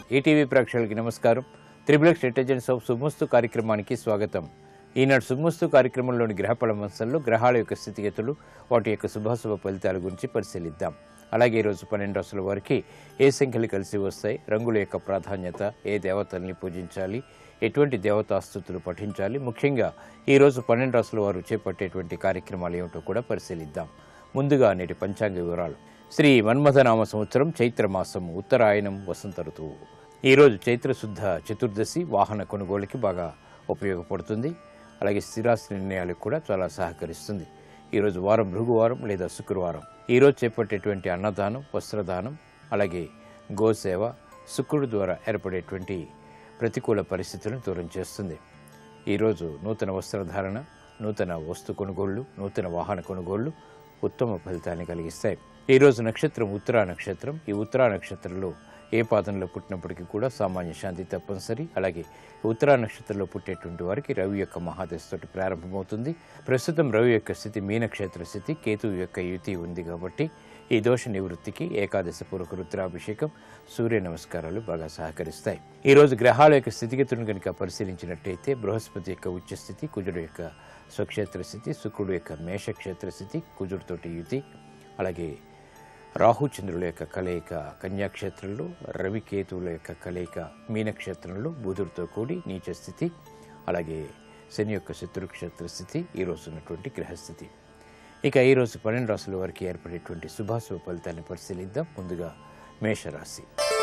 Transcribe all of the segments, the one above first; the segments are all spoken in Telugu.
ఈటీవీ ప్రేక్షకులకి నమస్కారం. త్రిబుల్ ఇంటెలిజెన్స్ ఆఫ్ శుభమస్తు కార్యక్రమానికి స్వాగతం. ఈనాడు శుభమస్తు కార్యక్రమంలోని గ్రహఫల అంశంలో గ్రహాల యొక్క స్థితిగతులు, వాటి యొక్క శుభాశుభ ఫలితాల గురించి పరిశీలిద్దాం. అలాగే ఈరోజు 12 రాశుల వారికి ఏ సంఖ్యలు కలిసి వస్తాయి, రంగుల యొక్క ప్రాధాన్యత, ఏ దేవతల్ని పూజించాలి, ఎటువంటి దేవతాస్తుతులు పఠించాలి, ముఖ్యంగా ఈరోజు 12 రాశుల వారు చేపట్టేటువంటి కార్యక్రమాలు ఏమిటో కూడా పరిశీలిద్దాం. ముందుగా నేటి పంచాంగ వివరాలు. శ్రీ మన్మథనామ సంవత్సరం చైత్రమాసం, ఉత్తరాయణం, వసంత ఋతువు. ఈరోజు చైత్రశుద్ధ చతుర్దశి వాహన కొనుగోలుకి బాగా ఉపయోగపడుతుంది. అలాగే స్థిరాస్తి నిర్ణయాలకు కూడా చాలా సహకరిస్తుంది. ఈరోజు వారం భృగువారం లేదా శుక్రవారం. ఈరోజు చేపట్టేటువంటి అన్నదానం, వస్త్రదానం, అలాగే గోసేవ శుక్రుడు ద్వారా ఏర్పడేటువంటి ప్రతికూల పరిస్థితులను దూరం చేస్తుంది. ఈరోజు నూతన వస్త్రధారణ, నూతన వస్తు కొనుగోళ్లు, నూతన వాహన కొనుగోళ్లు ఉత్తమ ఫలితాన్ని కలిగిస్తాయి. ఈరోజు నక్షత్రం ఉత్తరా నక్షత్రం. ఈ ఉత్తరా నక్షత్రంలో ఏ పాదంలో పుట్టినప్పటికీ కూడా సామాన్య శాంతి తప్పనిసరి. అలాగే ఉత్తరా నక్షత్రంలో పుట్టేటువంటి వారికి రవి యొక్క మహాదశతోటి ప్రారంభమవుతుంది. ప్రస్తుతం రవి యొక్క స్థితి మీనక్షేత్ర స్థితి, కేతువు యొక్క యుతి ఉంది కాబట్టి ఈ దోష నివృత్తికి ఏకాదశ పూర్వక రుద్రాభిషేకం, సూర్య నమస్కారాలు బాగా సహకరిస్తాయి. ఈరోజు గ్రహాల యొక్క స్థితిగతులను కనుక పరిశీలించినట్టయితే బృహస్పతి యొక్క ఉచ్చస్థితి, కుజుడు యొక్క స్వక్షేత్ర స్థితి, శుక్రుడు యొక్క మేషక్షేత్ర స్థితి, కుజుడితోటి యుతి, అలాగే రాహుచంద్రుల యొక్క కలయిక కన్యాక్షేత్రంలో, రవికేతువుల యొక్క కలయిక మీనక్షేత్రంలో, బుధుడితో కూడి నీచ స్థితి, అలాగే శని యొక్క శత్రుక్షేత్ర స్థితి ఈరోజు ఉన్నటువంటి గ్రహస్థితి. ఇక ఈరోజు 12 రాశుల వారికి ఏర్పడేటువంటి శుభాశుభ ఫలితాన్ని పరిశీలిద్దాం. ముందుగా మేషరాశి.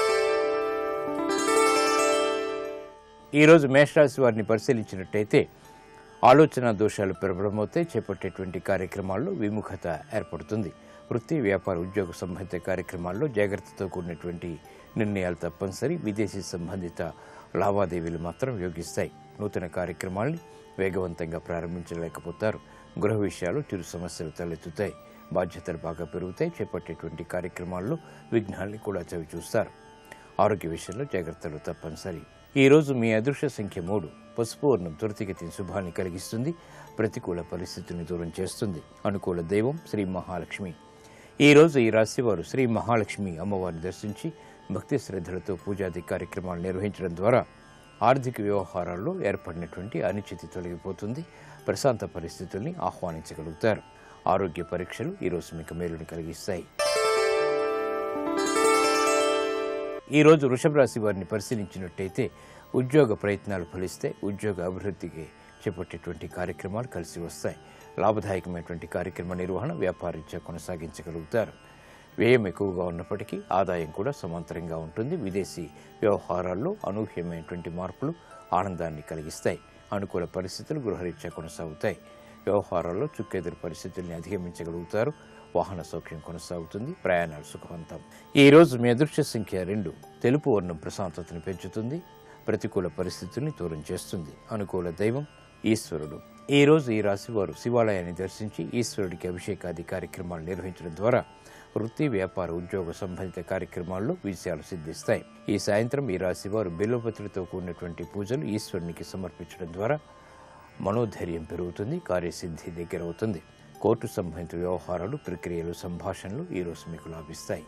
ఈరోజు మేషరాశి వారిని పరిశీలించినట్టయితే ఆలోచన దోషాలు ప్రబలమవుతాయి. చేపట్టేటువంటి కార్యక్రమాల్లో విముఖత ఏర్పడుతుంది. వృత్తి, వ్యాపార, ఉద్యోగ సంబంధిత కార్యక్రమాల్లో జాగ్రత్తతో కూడినటువంటి నిర్ణయాలు తప్పనిసరి. విదేశీ సంబంధిత లావాదేవీలు మాత్రం యోగిస్తాయి. నూతన కార్యక్రమాల్ని వేగవంతంగా ప్రారంభించలేకపోతారు. గృహ విషయాలు చిరు సమస్యలు తలెత్తుతాయి. బాధ్యతలు బాగా పెరుగుతాయి. చేపట్టేటువంటి కార్యక్రమాల్లో విఘ్నాల్ని కూడా చవి చూస్తారు. ఆరోగ్య విషయంలో జాగ్రత్తలు తప్పనిసరి. ఈరోజు మీ అదృష్ట సంఖ్య 3. పసుపు వర్ణం త్వరితగతిన శుభాన్ని కలిగిస్తుంది. ప్రతికూల పరిస్థితుల్ని దూరం చేస్తుంది. అనుకూల దైవం శ్రీ మహాలక్ష్మి. ఈరోజు ఈ రాశి వారు శ్రీ మహాలక్ష్మి అమ్మవారిని దర్శించి భక్తి శ్రద్ధలతో పూజాది కార్యక్రమాలు నిర్వహించడం ద్వారా ఆర్థిక వ్యవహారాల్లో ఏర్పడినటువంటి అనిశ్చితి తొలగిపోతుంది. ప్రశాంత పరిస్థితుల్ని ఆహ్వానించగలుగుతారు. ఆరోగ్య పరీక్షలు ఈరోజు మీకు మేలుని కలిగిస్తాయి. ఈరోజు వృషభ రాశి వారిని పరిశీలించినట్టయితే ఉద్యోగ ప్రయత్నాలు ఫలిస్తాయి. ఉద్యోగ అభివృద్ధికి చేపట్టేటువంటి కార్యక్రమాలు కలిసి వస్తాయి. లాభదాయకమైనటువంటి కార్యక్రమ నిర్వహణ వ్యాపారీత్యా కొనసాగించగలుగుతారు. వ్యయం ఎక్కువగా ఉన్నప్పటికీ ఆదాయం కూడా సమాంతరంగా ఉంటుంది. విదేశీ వ్యవహారాల్లో అనూహ్యమైనటువంటి మార్పులు ఆనందాన్ని కలిగిస్తాయి. అనుకూల పరిస్థితులు గృహరీత్యా కొనసాగుతాయి. వ్యవహారాల్లో చుక్కెదురు పరిస్థితుల్ని అధిగమించగలుగుతారు. వాహన సౌఖ్యం కొనసాగుతుంది. ప్రయాణాలు సుఖవంతం. ఈరోజు మీ అదృష్ట సంఖ్య 2. తెలుపు వర్ణం ప్రశాంతతను పెంచుతుంది. ప్రతికూల పరిస్థితుల్ని దూరం చేస్తుంది. అనుకూల దైవం ఈశ్వరుడు. ఈరోజు ఈ రాశి వారు శివాలయాన్ని దర్శించి ఈశ్వరుడికి అభిషేకాది కార్యక్రమాలు నిర్వహించడం ద్వారా వృత్తి, వ్యాపార, ఉద్యోగ సంబంధిత కార్యక్రమాల్లో విజయాలు సిద్ధిస్తాయి. ఈ సాయంత్రం ఈ రాశి వారు బిల్వపత్రితో కూడినటువంటి పూజలు ఈశ్వరునికి సమర్పించడం ద్వారా మనోధైర్యం పెరుగుతుంది. కార్యసిద్ధి దగ్గరవుతుంది. కోర్టు సంబంధిత వ్యవహారాలు, ప్రక్రియలు, సంభాషణలు ఈరోజు మీకు లాభిస్తాయి.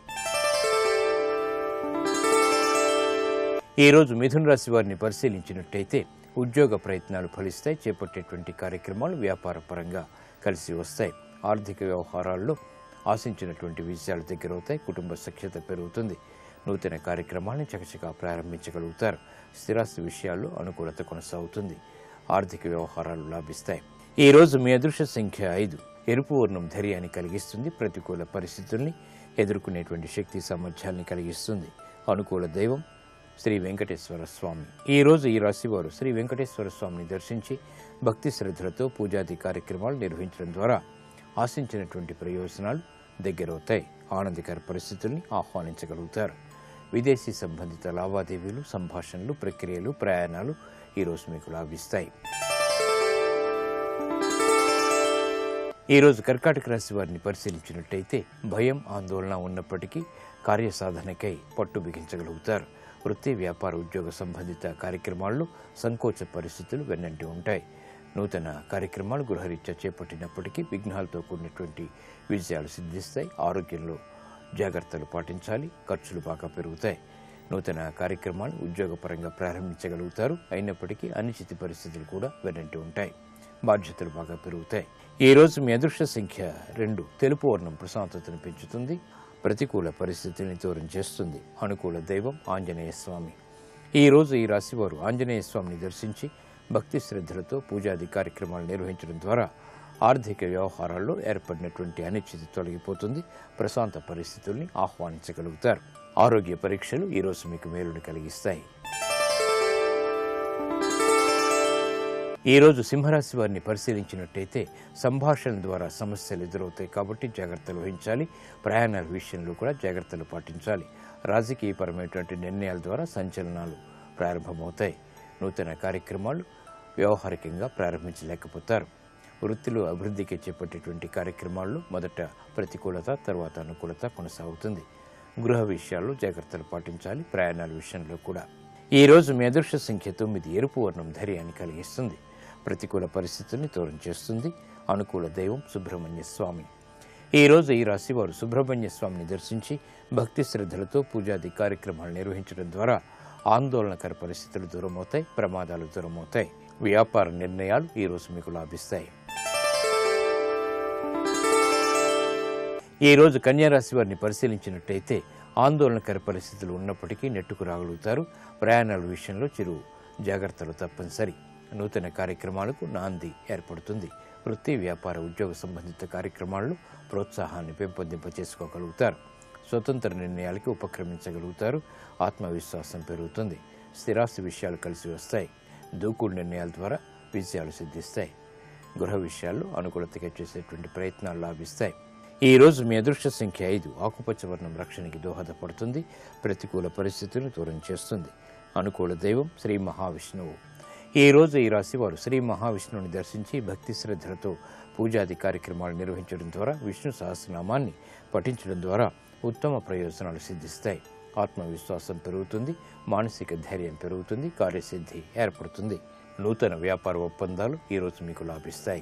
ఈరోజు మిథున రాశి వారిని పరిశీలించినట్టయితే ఉద్యోగ ప్రయత్నాలు ఫలిస్తాయి. చేపట్టేటువంటి కార్యక్రమాలు వ్యాపార పరంగా కలిసి వస్తాయి. ఆర్థిక వ్యవహారాల్లో ఆశించినటువంటి విజయాలు దగ్గరవుతాయి. కుటుంబ సఖ్యత పెరుగుతుంది. నూతన కార్యక్రమాన్ని చకచకా ప్రారంభించగలుగుతారు. స్థిరాస్తి విషయాల్లో అనుకూలత కొనసాగుతుంది. ఆర్థిక వ్యవహారాలు లాభిస్తాయి. ఈరోజు మీ అదృష్ట సంఖ్య 5. ఎరుపు వర్ణం ధైర్యాన్ని కలిగిస్తుంది. ప్రతికూల పరిస్థితుల్ని ఎదుర్కొనేటువంటి శక్తి సామర్థ్యాన్ని కలిగిస్తుంది. అనుకూల దైవం శ్రీ వెంకటేశ్వర స్వామి. ఈరోజు ఈ రాశి వారు శ్రీ వెంకటేశ్వర స్వామిని దర్శించి భక్తి శ్రద్ధలతో పూజాది కార్యక్రమాలు నిర్వహించడం ద్వారా ఆశించినటువంటి ప్రయోజనాలు దగ్గరవుతాయి. ఆనందకర పరిస్థితుల్ని ఆహ్వానించగలుగుతారు. విదేశీ సంబంధిత లావాదేవీలు, సంభాషణలు, ప్రక్రియలు, ప్రయాణాలు ఈరోజు మీకు లాభిస్తాయి. ఈరోజు కర్కాటక రాశి వారిని పరిశీలించినట్టయితే భయం, ఆందోళన ఉన్నప్పటికీ కార్యసాధనకై పట్టు బిగించగలుగుతారు. వృత్తి, వ్యాపార, ఉద్యోగ సంబంధిత కార్యక్రమాల్లో సంకోచ పరిస్థితులు వెన్నంటి ఉంటాయి. నూతన కార్యక్రమాలు గృహరీత్యా చేపట్టినప్పటికీ విఘ్నాలతో కూడినటువంటి విజయాలు సిద్ధిస్తాయి. ఆరోగ్యంలో జాగ్రత్తలు పాటించాలి. ఖర్చులు బాగా పెరుగుతాయి. నూతన కార్యక్రమాలు ఉద్యోగపరంగా ప్రారంభించగలుగుతారు. అయినప్పటికీ అనిశ్చిత పరిస్థితులు కూడా వెనంటి ఉంటాయి. బాధ్యతలు బాగా పెరుగుతాయి. ఈ రోజు మీ అదృష్ట సంఖ్య 2. తెలుపు వర్ణం ప్రశాంతతను పెంచుతుంది. ప్రతికూల పరిస్థితుల్ని దూరం చేస్తుంది. అనుకూల దైవం ఆంజనేయ స్వామి. ఈ రోజు ఈ రాశివారు ఆంజనేయ స్వామిని దర్శించి భక్తి శ్రద్ధలతో పూజాది కార్యక్రమాలు నిర్వహించడం ద్వారా ఆర్థిక వ్యవహారాల్లో ఏర్పడినటువంటి అనిశ్చితి తొలగిపోతుంది. ప్రశాంత పరిస్థితుల్ని ఆహ్వానించగలుగుతారు. ఆరోగ్య పరీక్షలు ఈరోజు మీకు మేలుని కలిగిస్తాయి. ఈరోజు సింహరాశి వారిని పరిశీలించినట్టయితే సంభాషణ ద్వారా సమస్యలు ఎదురవుతాయి కాబట్టి జాగ్రత్తలు వహించాలి. ప్రయాణాల విషయంలో కూడా జాగ్రత్తలు పాటించాలి. రాజకీయపరమైనటువంటి నిర్ణయాల ద్వారా సంచలనాలు ప్రారంభమవుతాయి. నూతన కార్యక్రమాలు వ్యవహారికంగా ప్రారంభించలేకపోతారు. వృత్తిలో అభివృద్ధికి చేపట్టేటువంటి కార్యక్రమాల్లో మొదట ప్రతికూలత, తర్వాత అనుకూలత కొనసాగుతుంది. గృహ విషయాల్లో జాగ్రత్తలు పాటించాలి. ప్రయాణాల విషయంలో కూడా. ఈ రోజు మీ అదృష్ట సంఖ్య 9. ఎరుపు వర్ణం ధైర్యాన్ని కలిగిస్తుంది. ప్రతికూల పరిస్థితుల్ని దూరం చేస్తుంది. అనుకూల దైవం సుబ్రహ్మణ్య స్వామి. ఈ రోజు ఈ రాశి వారు సుబ్రహ్మణ్య స్వామిని దర్శించి భక్తి శ్రద్ధలతో పూజాది కార్యక్రమాలు నిర్వహించడం ద్వారా ఆందోళనకర పరిస్థితులు దూరమవుతాయి. ప్రమాదాలు దూరమవుతాయి. వ్యాపార నిర్ణయాలు ఈరోజు మీకు లాభిస్తాయి. ఈ రోజు కన్యారాశి వారిని పరిశీలించినట్టయితే ఆందోళనకర పరిస్థితులు ఉన్నప్పటికీ నెట్టుకు రాగలుగుతారు. ప్రయాణాల విషయంలో చిరు జాగ్రత్తలు తప్పనిసరి. నూతన కార్యక్రమాలకు నాంది ఏర్పడుతుంది. వృత్తి, వ్యాపార, ఉద్యోగ సంబంధిత కార్యక్రమాల్లో ప్రోత్సాహాన్ని పెంపొందింపచేసుకోగలుగుతారు. స్వతంత్ర నిర్ణయాలకి ఉపక్రమించగలుగుతారు. ఆత్మవిశ్వాసం పెరుగుతుంది. స్థిరాస్తి విషయాలు కలిసి వస్తాయి. దూకుడు నిర్ణయాల ద్వారా విజయాలు సిద్ధిస్తాయి. గృహ విషయాల్లో అనుకూలతగా చేసేటువంటి ప్రయత్నాలు లాభిస్తాయి. ఈ రోజు మీ అదృష్ట సంఖ్య 5. ఆకుపచ్చ వర్ణం రక్షణకి దోహదపడుతుంది. ప్రతికూల పరిస్థితులను దూరం చేస్తుంది. అనుకూల దైవం శ్రీ మహావిష్ణువు. ఈ రోజు ఈ రాశి వారు శ్రీ మహావిష్ణువుని దర్శించి భక్తి శ్రద్ధలతో పూజాది కార్యక్రమాలు నిర్వహించడం ద్వారా విష్ణు సహస్రనామాన్ని పఠించడం ద్వారా ఉత్తమ ప్రయోజనాలు సిద్ధిస్తాయి. ఆత్మవిశ్వాసం పెరుగుతుంది. మానసిక ధైర్యం పెరుగుతుంది. కార్యసిద్ధి ఏర్పడుతుంది. నూతన వ్యాపార ఒప్పందాలు ఈరోజు మీకు లాభిస్తాయి.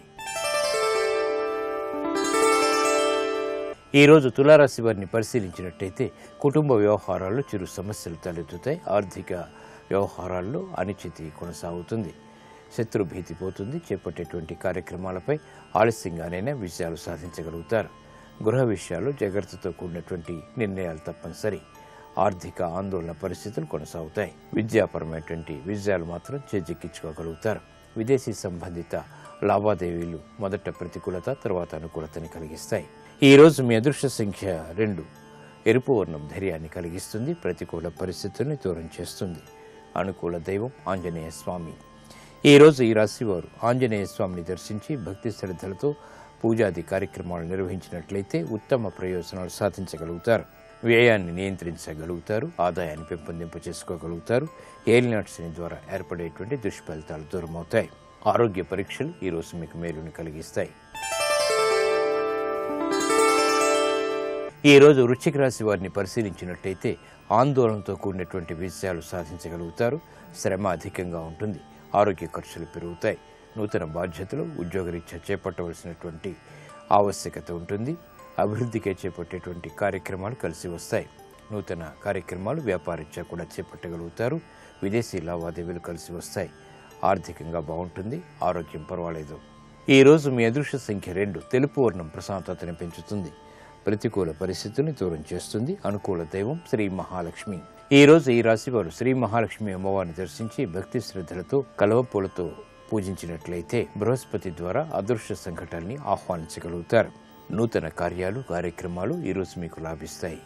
ఈరోజు తులారాశి వారిని పరిశీలించినట్టయితే కుటుంబ వ్యవహారాల్లో చిరు సమస్యలు తలెత్తుతాయి. ఆర్థిక వ్యవహారాల్లో అనిశ్చితి కొనసాగుతుంది. శత్రుభీతి పోతుంది. చేపట్టేటువంటి కార్యక్రమాలపై ఆలస్యంగానైనా విజయాలు సాధించగలుగుతారు. గృహ విషయాల్లో జాగ్రత్తతో కూడినటువంటి నిర్ణయాలు తప్పనిసరి. ఆర్థిక ఆందోళన పరిస్థితులు కొనసాగుతాయి. విద్యాపరమైనటువంటి విజయాలు మాత్రం చేజిక్కించుకోగలుగుతారు. విదేశీ సంబంధిత లావాదేవీలు మొదట ప్రతికూలత, తర్వాత అనుకూలతని కలిగిస్తాయి. ఈ రోజు మీ అదృష్ట సంఖ్య 2. ఎరుపు వర్ణం ధైర్యాన్ని కలిగిస్తుంది. ప్రతికూల పరిస్థితుల్ని దూరం చేస్తుంది. అనుకూల దైవం ఆంజనేయ స్వామి. ఈ రోజు ఈ రాశి వారు ఆంజనేయ స్వామిని దర్శించి భక్తి శ్రద్ధలతో పూజాది కార్యక్రమాలు నిర్వహించినట్లయితే ఉత్తమ ప్రయోజనాలు సాధించగలుగుతారు. వ్యయాన్ని నియంత్రించగలుగుతారు. ఆదాయాన్ని పెంపొందింప చేసుకోగలుగుతారు. ఏలినాటి శని ద్వారా ఏర్పడేటువంటి దుష్ఫలితాలు దూరమవుతాయి. ఆరోగ్య పరీక్షలు ఈరోజు మీకు మేలుని కలిగిస్తాయి. ఈ రోజు వృశ్చిక రాశి వారిని పరిశీలించినట్టయితే ఆందోళనతో కూడినటువంటి విజయాలు సాధించగలుగుతారు. శ్రమ అధికంగా ఉంటుంది. ఆరోగ్య ఖర్చులు పెరుగుతాయి. నూతన బాధ్యతలు ఉద్యోగరీత్యా చేపట్టవలసినటువంటి ఆవశ్యకత ఉంటుంది. అభివృద్ధికే చేపట్టేటువంటి కార్యక్రమాలు కలిసి వస్తాయి. నూతన కార్యక్రమాలు వ్యాపారీత్యా కూడా చేపట్టగలుగుతారు. విదేశీ లావాదేవీలు కలిసి వస్తాయి. ఆర్థికంగా బాగుంటుంది. ఆరోగ్యం పర్వాలేదు. ఈ రోజు మీ అదృష్ట సంఖ్య 2. తెలుపు వర్ణం ప్రశాంతతని పెంచుతుంది. ప్రతికూల పరిస్థితుల్ని దూరం చేస్తుంది. అనుకూల దైవం శ్రీ మహాలక్ష్మి. ఈ రోజు ఈ రాశి వారు శ్రీ మహాలక్ష్మి అమ్మవారిని దర్శించి భక్తి శ్రద్ధలతో కలవపూలతో పూజించినట్లయితే బృహస్పతి ద్వారా అదృష్ట సంఘటనల్ని ఆహ్వానించగలుగుతారు. నూతన కార్యాలు, కార్యక్రమాలు ఈరోజు మీకు లాభిస్తాయి.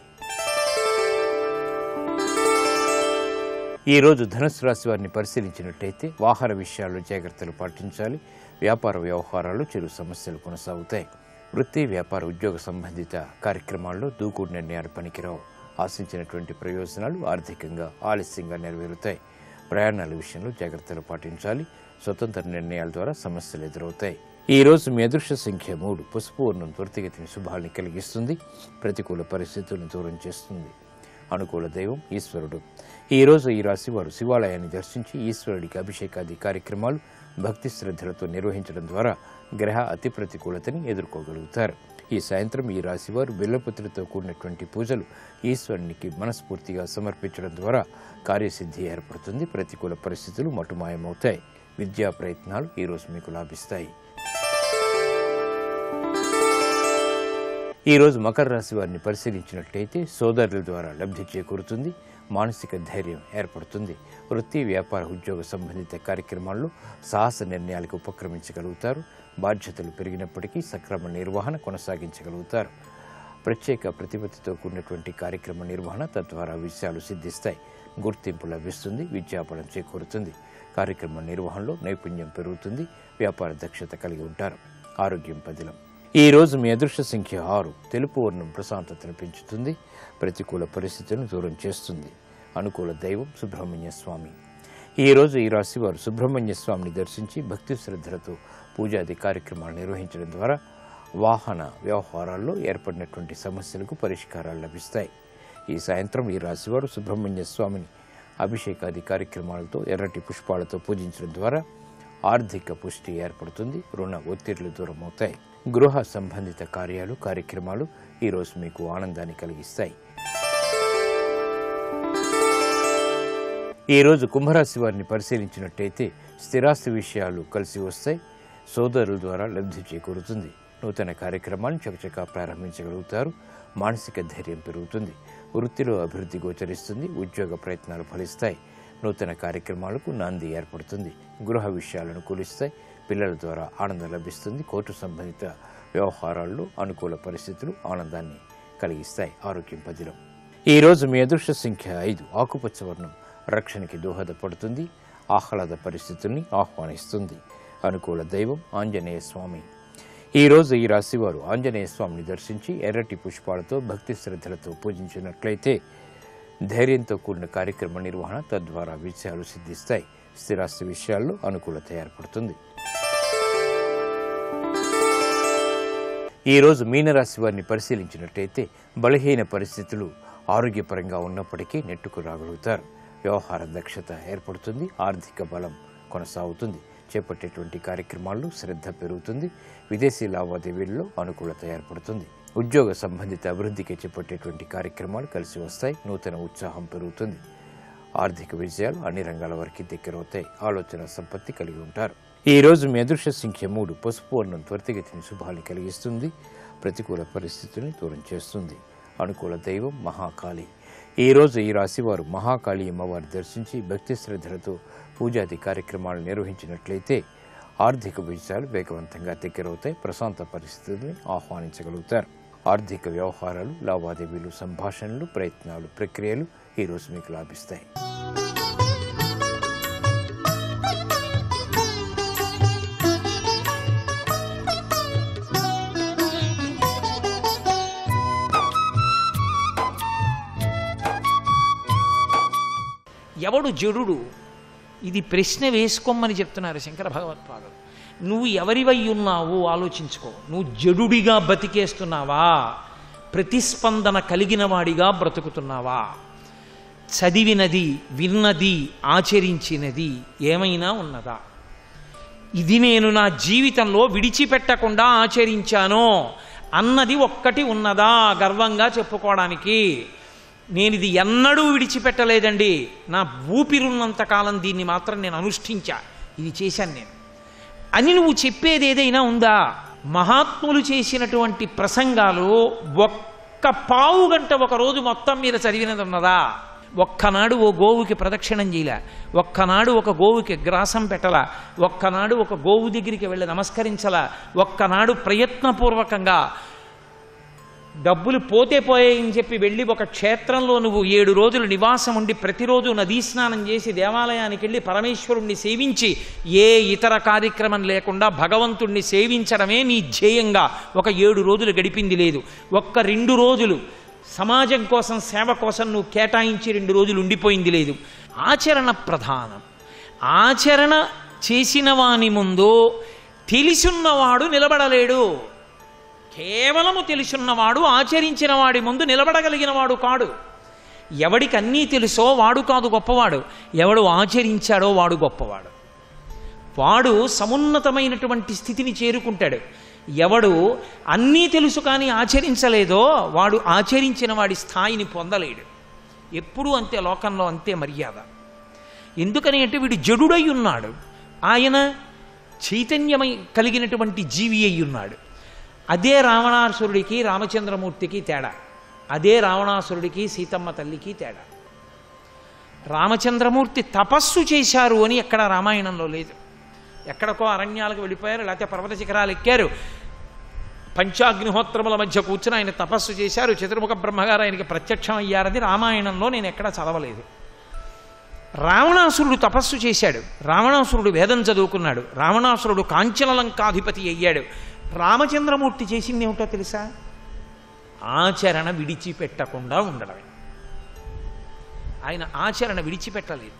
ఈ రోజు ధనుసు రాశి వారిని పరిశీలించినట్టయితే వాహన విషయాల్లో జాగ్రత్తలు పాటించాలి. వ్యాపార వ్యవహారాలు చిరు సమస్యలు కొనసాగుతాయి. వృత్తి, వ్యాపార, ఉద్యోగ సంబంధిత కార్యక్రమాల్లో దూకుడు నిర్ణయాలు పనికిరావు. ఆశించినటువంటి ప్రయోజనాలు ఆర్థికంగా ఆలస్యంగా నెరవేరుతాయి. ప్రయాణాల విషయంలో జాగ్రత్తలు పాటించాలి. స్వతంత్ర నిర్ణయాల ద్వారా సమస్యలు ఎదురవుతాయి. ఈ రోజు మీ అదృష్ట సంఖ్య 3. పసుపు వర్ణం త్వరితగతిని శుభాల్ని కలిగిస్తుంది. ప్రతికూల పరిస్థితులను దూరం చేస్తుంది. అనుకూల దైవం ఈశ్వరుడు. ఈ రోజు ఈ రాశి వారు శివాలయాన్ని దర్శించి ఈశ్వరుడికి అభిషేకాది కార్యక్రమాలు భక్తి శ్రద్ధలతో నిర్వహించడం ద్వారా గ్రహ అతి ప్రతికూలతని ఎదుర్కోగలుగుతారు. ఈ సాయంత్రం ఈ రాశివారు బిల్వపత్రితో కూడినటువంటి పూజలు ఈశ్వరునికి మనస్ఫూర్తిగా సమర్పించడం ద్వారా కార్యసిద్ధి ఏర్పడుతుంది. ప్రతికూల పరిస్థితులు మటుమాయమవుతాయి. విద్యా ప్రయత్నాలు ఈరోజు మీకు లాభిస్తాయి. ఈరోజు మకర రాశి వారిని పరిశీలించినట్లయితే సోదరుల ద్వారా లబ్ధి చేకూరుతుంది. మానసిక ధైర్యం ఏర్పడుతుంది. వృత్తి, వ్యాపార, ఉద్యోగ సంబంధిత కార్యక్రమాల్లో సాహస నిర్ణయాలకు ఉపక్రమించగలుగుతారు. బాధ్యతలు పెరిగినప్పటికీ సక్రమ నిర్వహణ కొనసాగించగలుగుతారు. ప్రత్యేక ప్రతిపత్తితో కూడినటువంటి కార్యక్రమ నిర్వహణ తద్వారా విషయాలు సిద్ధిస్తాయి. గుర్తింపు లభిస్తుంది. విద్యాబలం చేకూరుతుంది. కార్యక్రమ నిర్వహణలో నైపుణ్యం పెరుగుతుంది. వ్యాపార దక్షత కలిగి ఉంటారు. ఆరోగ్యం పదిలం. ఈ రోజు మీ అదృష్ట సంఖ్య 6. తెలుపు వర్ణం ప్రశాంతతను పెంచుతుంది. ప్రతికూల పరిస్థితులను దూరం చేస్తుంది. అనుకూల దైవం సుబ్రహ్మణ్య స్వామి. ఈ రోజు ఈ రాశి వారు సుబ్రహ్మణ్య స్వామిని దర్శించి భక్తి శ్రద్ధలతో పూజాది కార్యక్రమాలు నిర్వహించడం ద్వారా వాహన వ్యవహారాల్లో ఏర్పడినటువంటి సమస్యలకు పరిష్కారాలు లభిస్తాయి. ఈ సాయంత్రం ఈ రాశివారు సుబ్రహ్మణ్య స్వామిని అభిషేకాది కార్యక్రమాలతో ఎర్రటి పుష్పాలతో పూజించడం ద్వారా ఆర్థిక పుష్టి ఏర్పడుతుంది. రుణ ఒత్తిళ్లు దూరం అవుతాయి. గృహ సంబంధిత కార్యక్రమాలు ఈరోజు మీకు ఆనందాన్ని కలిగిస్తాయి. ఈరోజు కుంభరాశి వారిని పరిశీలించినట్టయితే స్థిరాస్తి విషయాలు కలిసి వస్తాయి. సోదరుల ద్వారా లబ్ధి చేకూరుతుంది. నూతన కార్యక్రమాలను చకచకా ప్రారంభించగలుగుతారు. మానసిక ధైర్యం పెరుగుతుంది. వృత్తిలో అభివృద్ధి గోచరిస్తుంది. ఉద్యోగ ప్రయత్నాలు ఫలిస్తాయి. నూతన కార్యక్రమాలకు నాంది ఏర్పడుతుంది. గృహ విషయాలను కూలిస్తాయి. పిల్లల ద్వారా ఆనందం లభిస్తుంది. కోర్టు సంబంధిత వ్యవహారాల్లో అనుకూల పరిస్థితులు ఆనందాన్ని కలిగిస్తాయి. ఆరోగ్యం పదిలం. ఈరోజు మీ అదృష్ట సంఖ్య 5. ఆకుపచ్చ వర్ణం రక్షణకి దోహదపడుతుంది. ఆహ్లాద పరిస్థితుల్ని ఆహ్వానిస్తుంది. అనుకూల దైవం ఆంజనేయ స్వామి. ఈరోజు ఈ రాశివారు ఆంజనేయ స్వామిని దర్శించి ఎర్రటి పుష్పాలతో భక్తి శ్రద్ధలతో పూజించినట్లయితే ధైర్యంతో కూడిన కార్యక్రమ నిర్వహణ తద్వారా విజయాలు సిద్ధిస్తాయి. స్థిరాస్తి విషయాల్లో అనుకూలత ఏర్పడుతుంది. ఈరోజు మీనరాశి వారిని పరిశీలించినట్లయితే బలహీన పరిస్థితులు ఆరోగ్యపరంగా ఉన్నప్పటికీ నెట్టుకు రాగలుగుతారు. వ్యవహార దక్షత ఏర్పడుతుంది. ఆర్థిక బలం కొనసాగుతుంది. చేపట్టేటువంటి కార్యక్రమాల్లో శ్రద్ధ పెరుగుతుంది. విదేశీ లావాదేవీల్లో అనుకూలత ఏర్పడుతుంది. ఉద్యోగ సంబంధిత అభివృద్ధికి చేపట్టేటువంటి కార్యక్రమాలు కలిసి వస్తాయి. నూతన ఉత్సాహం పెరుగుతుంది. ఆర్థిక విజయాలు అన్ని రంగాల వారికి దగ్గరవుతాయి. ఆలోచన సంపత్తి కలిగి ఉంటారు. ఈ రోజు మీ అదృష్ట సంఖ్య 3. పసుపు వర్ణం త్వరితగతిని శుభాన్ని కలిగిస్తుంది. ప్రతికూల పరిస్థితుల్ని దూరం చేస్తుంది. అనుకూల దైవం మహాకాళి. ఈ రోజు ఈ రాశివారు మహాకాళి అమ్మవారి దర్శించి భక్తి శ్రద్ధలతో పూజాది కార్యక్రమాలు నిర్వహించినట్లయితే ఆర్థిక విజయాలు వేగవంతంగా దగ్గరవుతాయి. ప్రశాంత పరిస్థితుల్ని ఆహ్వానించగలుగుతారు. ఆర్థిక వ్యవహారాలు, లావాదేవీలు, సంభాషణలు, ప్రయత్నాలు, ప్రక్రియలు ఈరోజు మీకు లాభిస్తాయి. ఎవడు జడుడు? ఇది ప్రశ్న వేసుకోమని చెప్తున్నారు శంకర భగవత్పాదులు. నువ్వు ఎవరివై ఉన్నావు ఆలోచించుకో. నువ్వు జడుడిగా బతికేస్తున్నావా? ప్రతిస్పందన కలిగిన వాడిగా బ్రతుకుతున్నావా? చదివినది, విన్నది, ఆచరించినది ఏమైనా ఉన్నదా? ఇది నేను నా జీవితంలో విడిచిపెట్టకుండా ఆచరించాను అన్నది ఒక్కటి ఉన్నదా గర్వంగా చెప్పుకోవడానికి? నేను ఇది ఎన్నడూ విడిచిపెట్టలేదండి, నా ఊపిరున్నంతకాలం దీన్ని మాత్రం నేను అనుష్ఠించా, ఇది చేశాను నేను అని నువ్వు చెప్పేది ఏదైనా ఉందా? మహాత్ములు చేసినటువంటి ప్రసంగాలు ఒక్క పావు గంట ఒక రోజు మొత్తం మీద చదివినది ఉన్నదా? ఒక్కనాడు ఓ గోవుకి ప్రదక్షిణం చేయలే, ఒక్కనాడు ఒక గోవుకి గ్రాసం పెట్టలా, ఒక్కనాడు ఒక గోవు దగ్గరికి వెళ్ళి నమస్కరించలా, ఒక్కనాడు ప్రయత్నపూర్వకంగా డబ్బులు పోతే పోయాయని చెప్పి వెళ్ళి ఒక క్షేత్రంలో నువ్వు 7 రోజులు నివాసం ఉండి ప్రతిరోజు నదీ స్నానం చేసి దేవాలయానికి వెళ్ళి పరమేశ్వరుణ్ణి సేవించి ఏ ఇతర కార్యక్రమం లేకుండా భగవంతుణ్ణి సేవించడమే నీ ధ్యేయంగా ఒక 7 రోజులు గడిపింది లేదు. ఒక్క 2 రోజులు సమాజం కోసం, సేవ కోసం నువ్వు కేటాయించి 2 రోజులు ఉండిపోయింది లేదు. ఆచరణ ప్రధానం. ఆచరణ చేసిన వాని ముందు తెలిసున్నవాడు నిలబడలేడు. కేవలము తెలుసున్నవాడు ఆచరించిన వాడి ముందు నిలబడగలిగిన వాడు కాడు. ఎవడికి అన్నీ తెలుసో వాడు కాదు గొప్పవాడు, ఎవడు ఆచరించాడో వాడు గొప్పవాడు. వాడు సమున్నతమైనటువంటి స్థితిని చేరుకుంటాడు. ఎవడు అన్నీ తెలుసు కానీ ఆచరించలేదో వాడు ఆచరించిన వాడి స్థాయిని పొందలేడు. ఎప్పుడూ అంతే, లోకంలో అంతే మర్యాద. ఎందుకని అంటే వీడు జడుడై ఉన్నాడు, ఆయన చైతన్యమై కలిగినటువంటి జీవి అయి ఉన్నాడు. అదే రావణాసురుడికి రామచంద్రమూర్తికి తేడా, అదే రావణాసురుడికి సీతమ్మ తల్లికి తేడా. రామచంద్రమూర్తి తపస్సు చేశారు అని ఎక్కడ రామాయణంలో లేదు. ఎక్కడికో అరణ్యాలకు వెళ్ళిపోయారు, లేకపోతే పర్వత శిఖరాలు ఎక్కారు, పంచాగ్నిహోత్రముల మధ్య కూర్చుని ఆయన తపస్సు చేశారు, చతుర్ముఖ బ్రహ్మగారు ఆయనకి ప్రత్యక్షం అయ్యారని రామాయణంలో నేను ఎక్కడా చదవలేదు. రావణాసురుడు తపస్సు చేశాడు, రావణాసురుడు వేదం చదువుకున్నాడు, రావణాసురుడు కాంచనలంకాధిపతి అయ్యాడు. రామచంద్రమూర్తి చేసింది ఏమిటో తెలుసా? ఆచరణ విడిచిపెట్టకుండా ఉండడమే. ఆయన ఆచరణ విడిచిపెట్టలేదు.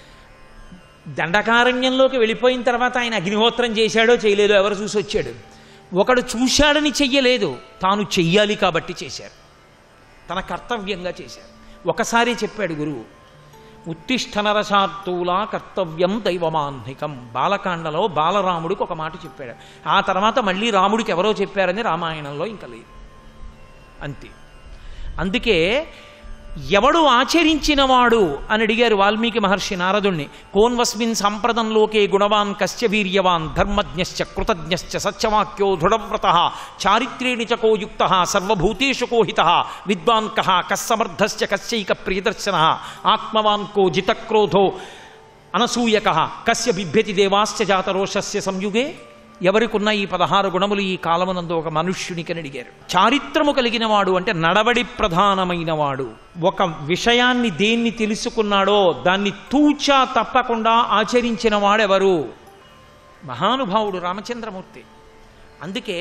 దండకారణ్యంలోకి వెళ్ళిపోయిన తర్వాత ఆయన అగ్నిహోత్రం చేశాడో చేయలేదో ఎవరు చూసి వచ్చాడు? ఒకడు చూశాడని చెయ్యలేదు, తాను చెయ్యాలి కాబట్టి చేశారు, తన కర్తవ్యంగా చేశారు. ఒకసారి చెప్పాడు గురువు, ఉత్తిష్ఠనరసాత్తూలా కర్తవ్యం దైవమాన్నికం. బాలకాండలో బాలరాముడికి ఒక మాట చెప్పాడు. ఆ తర్వాత మళ్ళీ రాముడికి ఎవరో చెప్పారని రామాయణంలో ఇంకా లేదు. అంతే. అందుకే ఎవడు ఆచరించినవాడు అని అడిగారు వాల్మీకి మహర్షి నారదుణ్ణి. కోన్వస్మిన్ సంప్రదంలోకే గుణవాన్ కస్య వీర్యవాన్ ధర్మజ్ఞశ్చ కృతజ్ఞశ్చ సత్యవాక్యో దృఢవ్రతః చారిత్రేణి చ కో యుక్తః సర్వభూతేషు కో హితః విద్వాన్ కః కస్సమర్థశ్చ కస్యైక ప్రియదర్శనః ఆత్మవాన్ కో జితక్రోధో అనసూయకః కస్య బిభ్యతి దేవాశ్చ జాతరోషస్య సంయుగే. ఎవరికున్న ఈ 16 గుణములు ఈ కాలమునందు ఒక మనుష్యునికని అడిగారు. చారిత్రము కలిగిన వాడు అంటే నడవడి ప్రధానమైన వాడు. ఒక విషయాన్ని దేన్ని తెలుసుకున్నాడో దాన్ని తూచా తప్పకుండా ఆచరించిన వాడెవరు? మహానుభావుడు రామచంద్రమూర్తి. అందుకే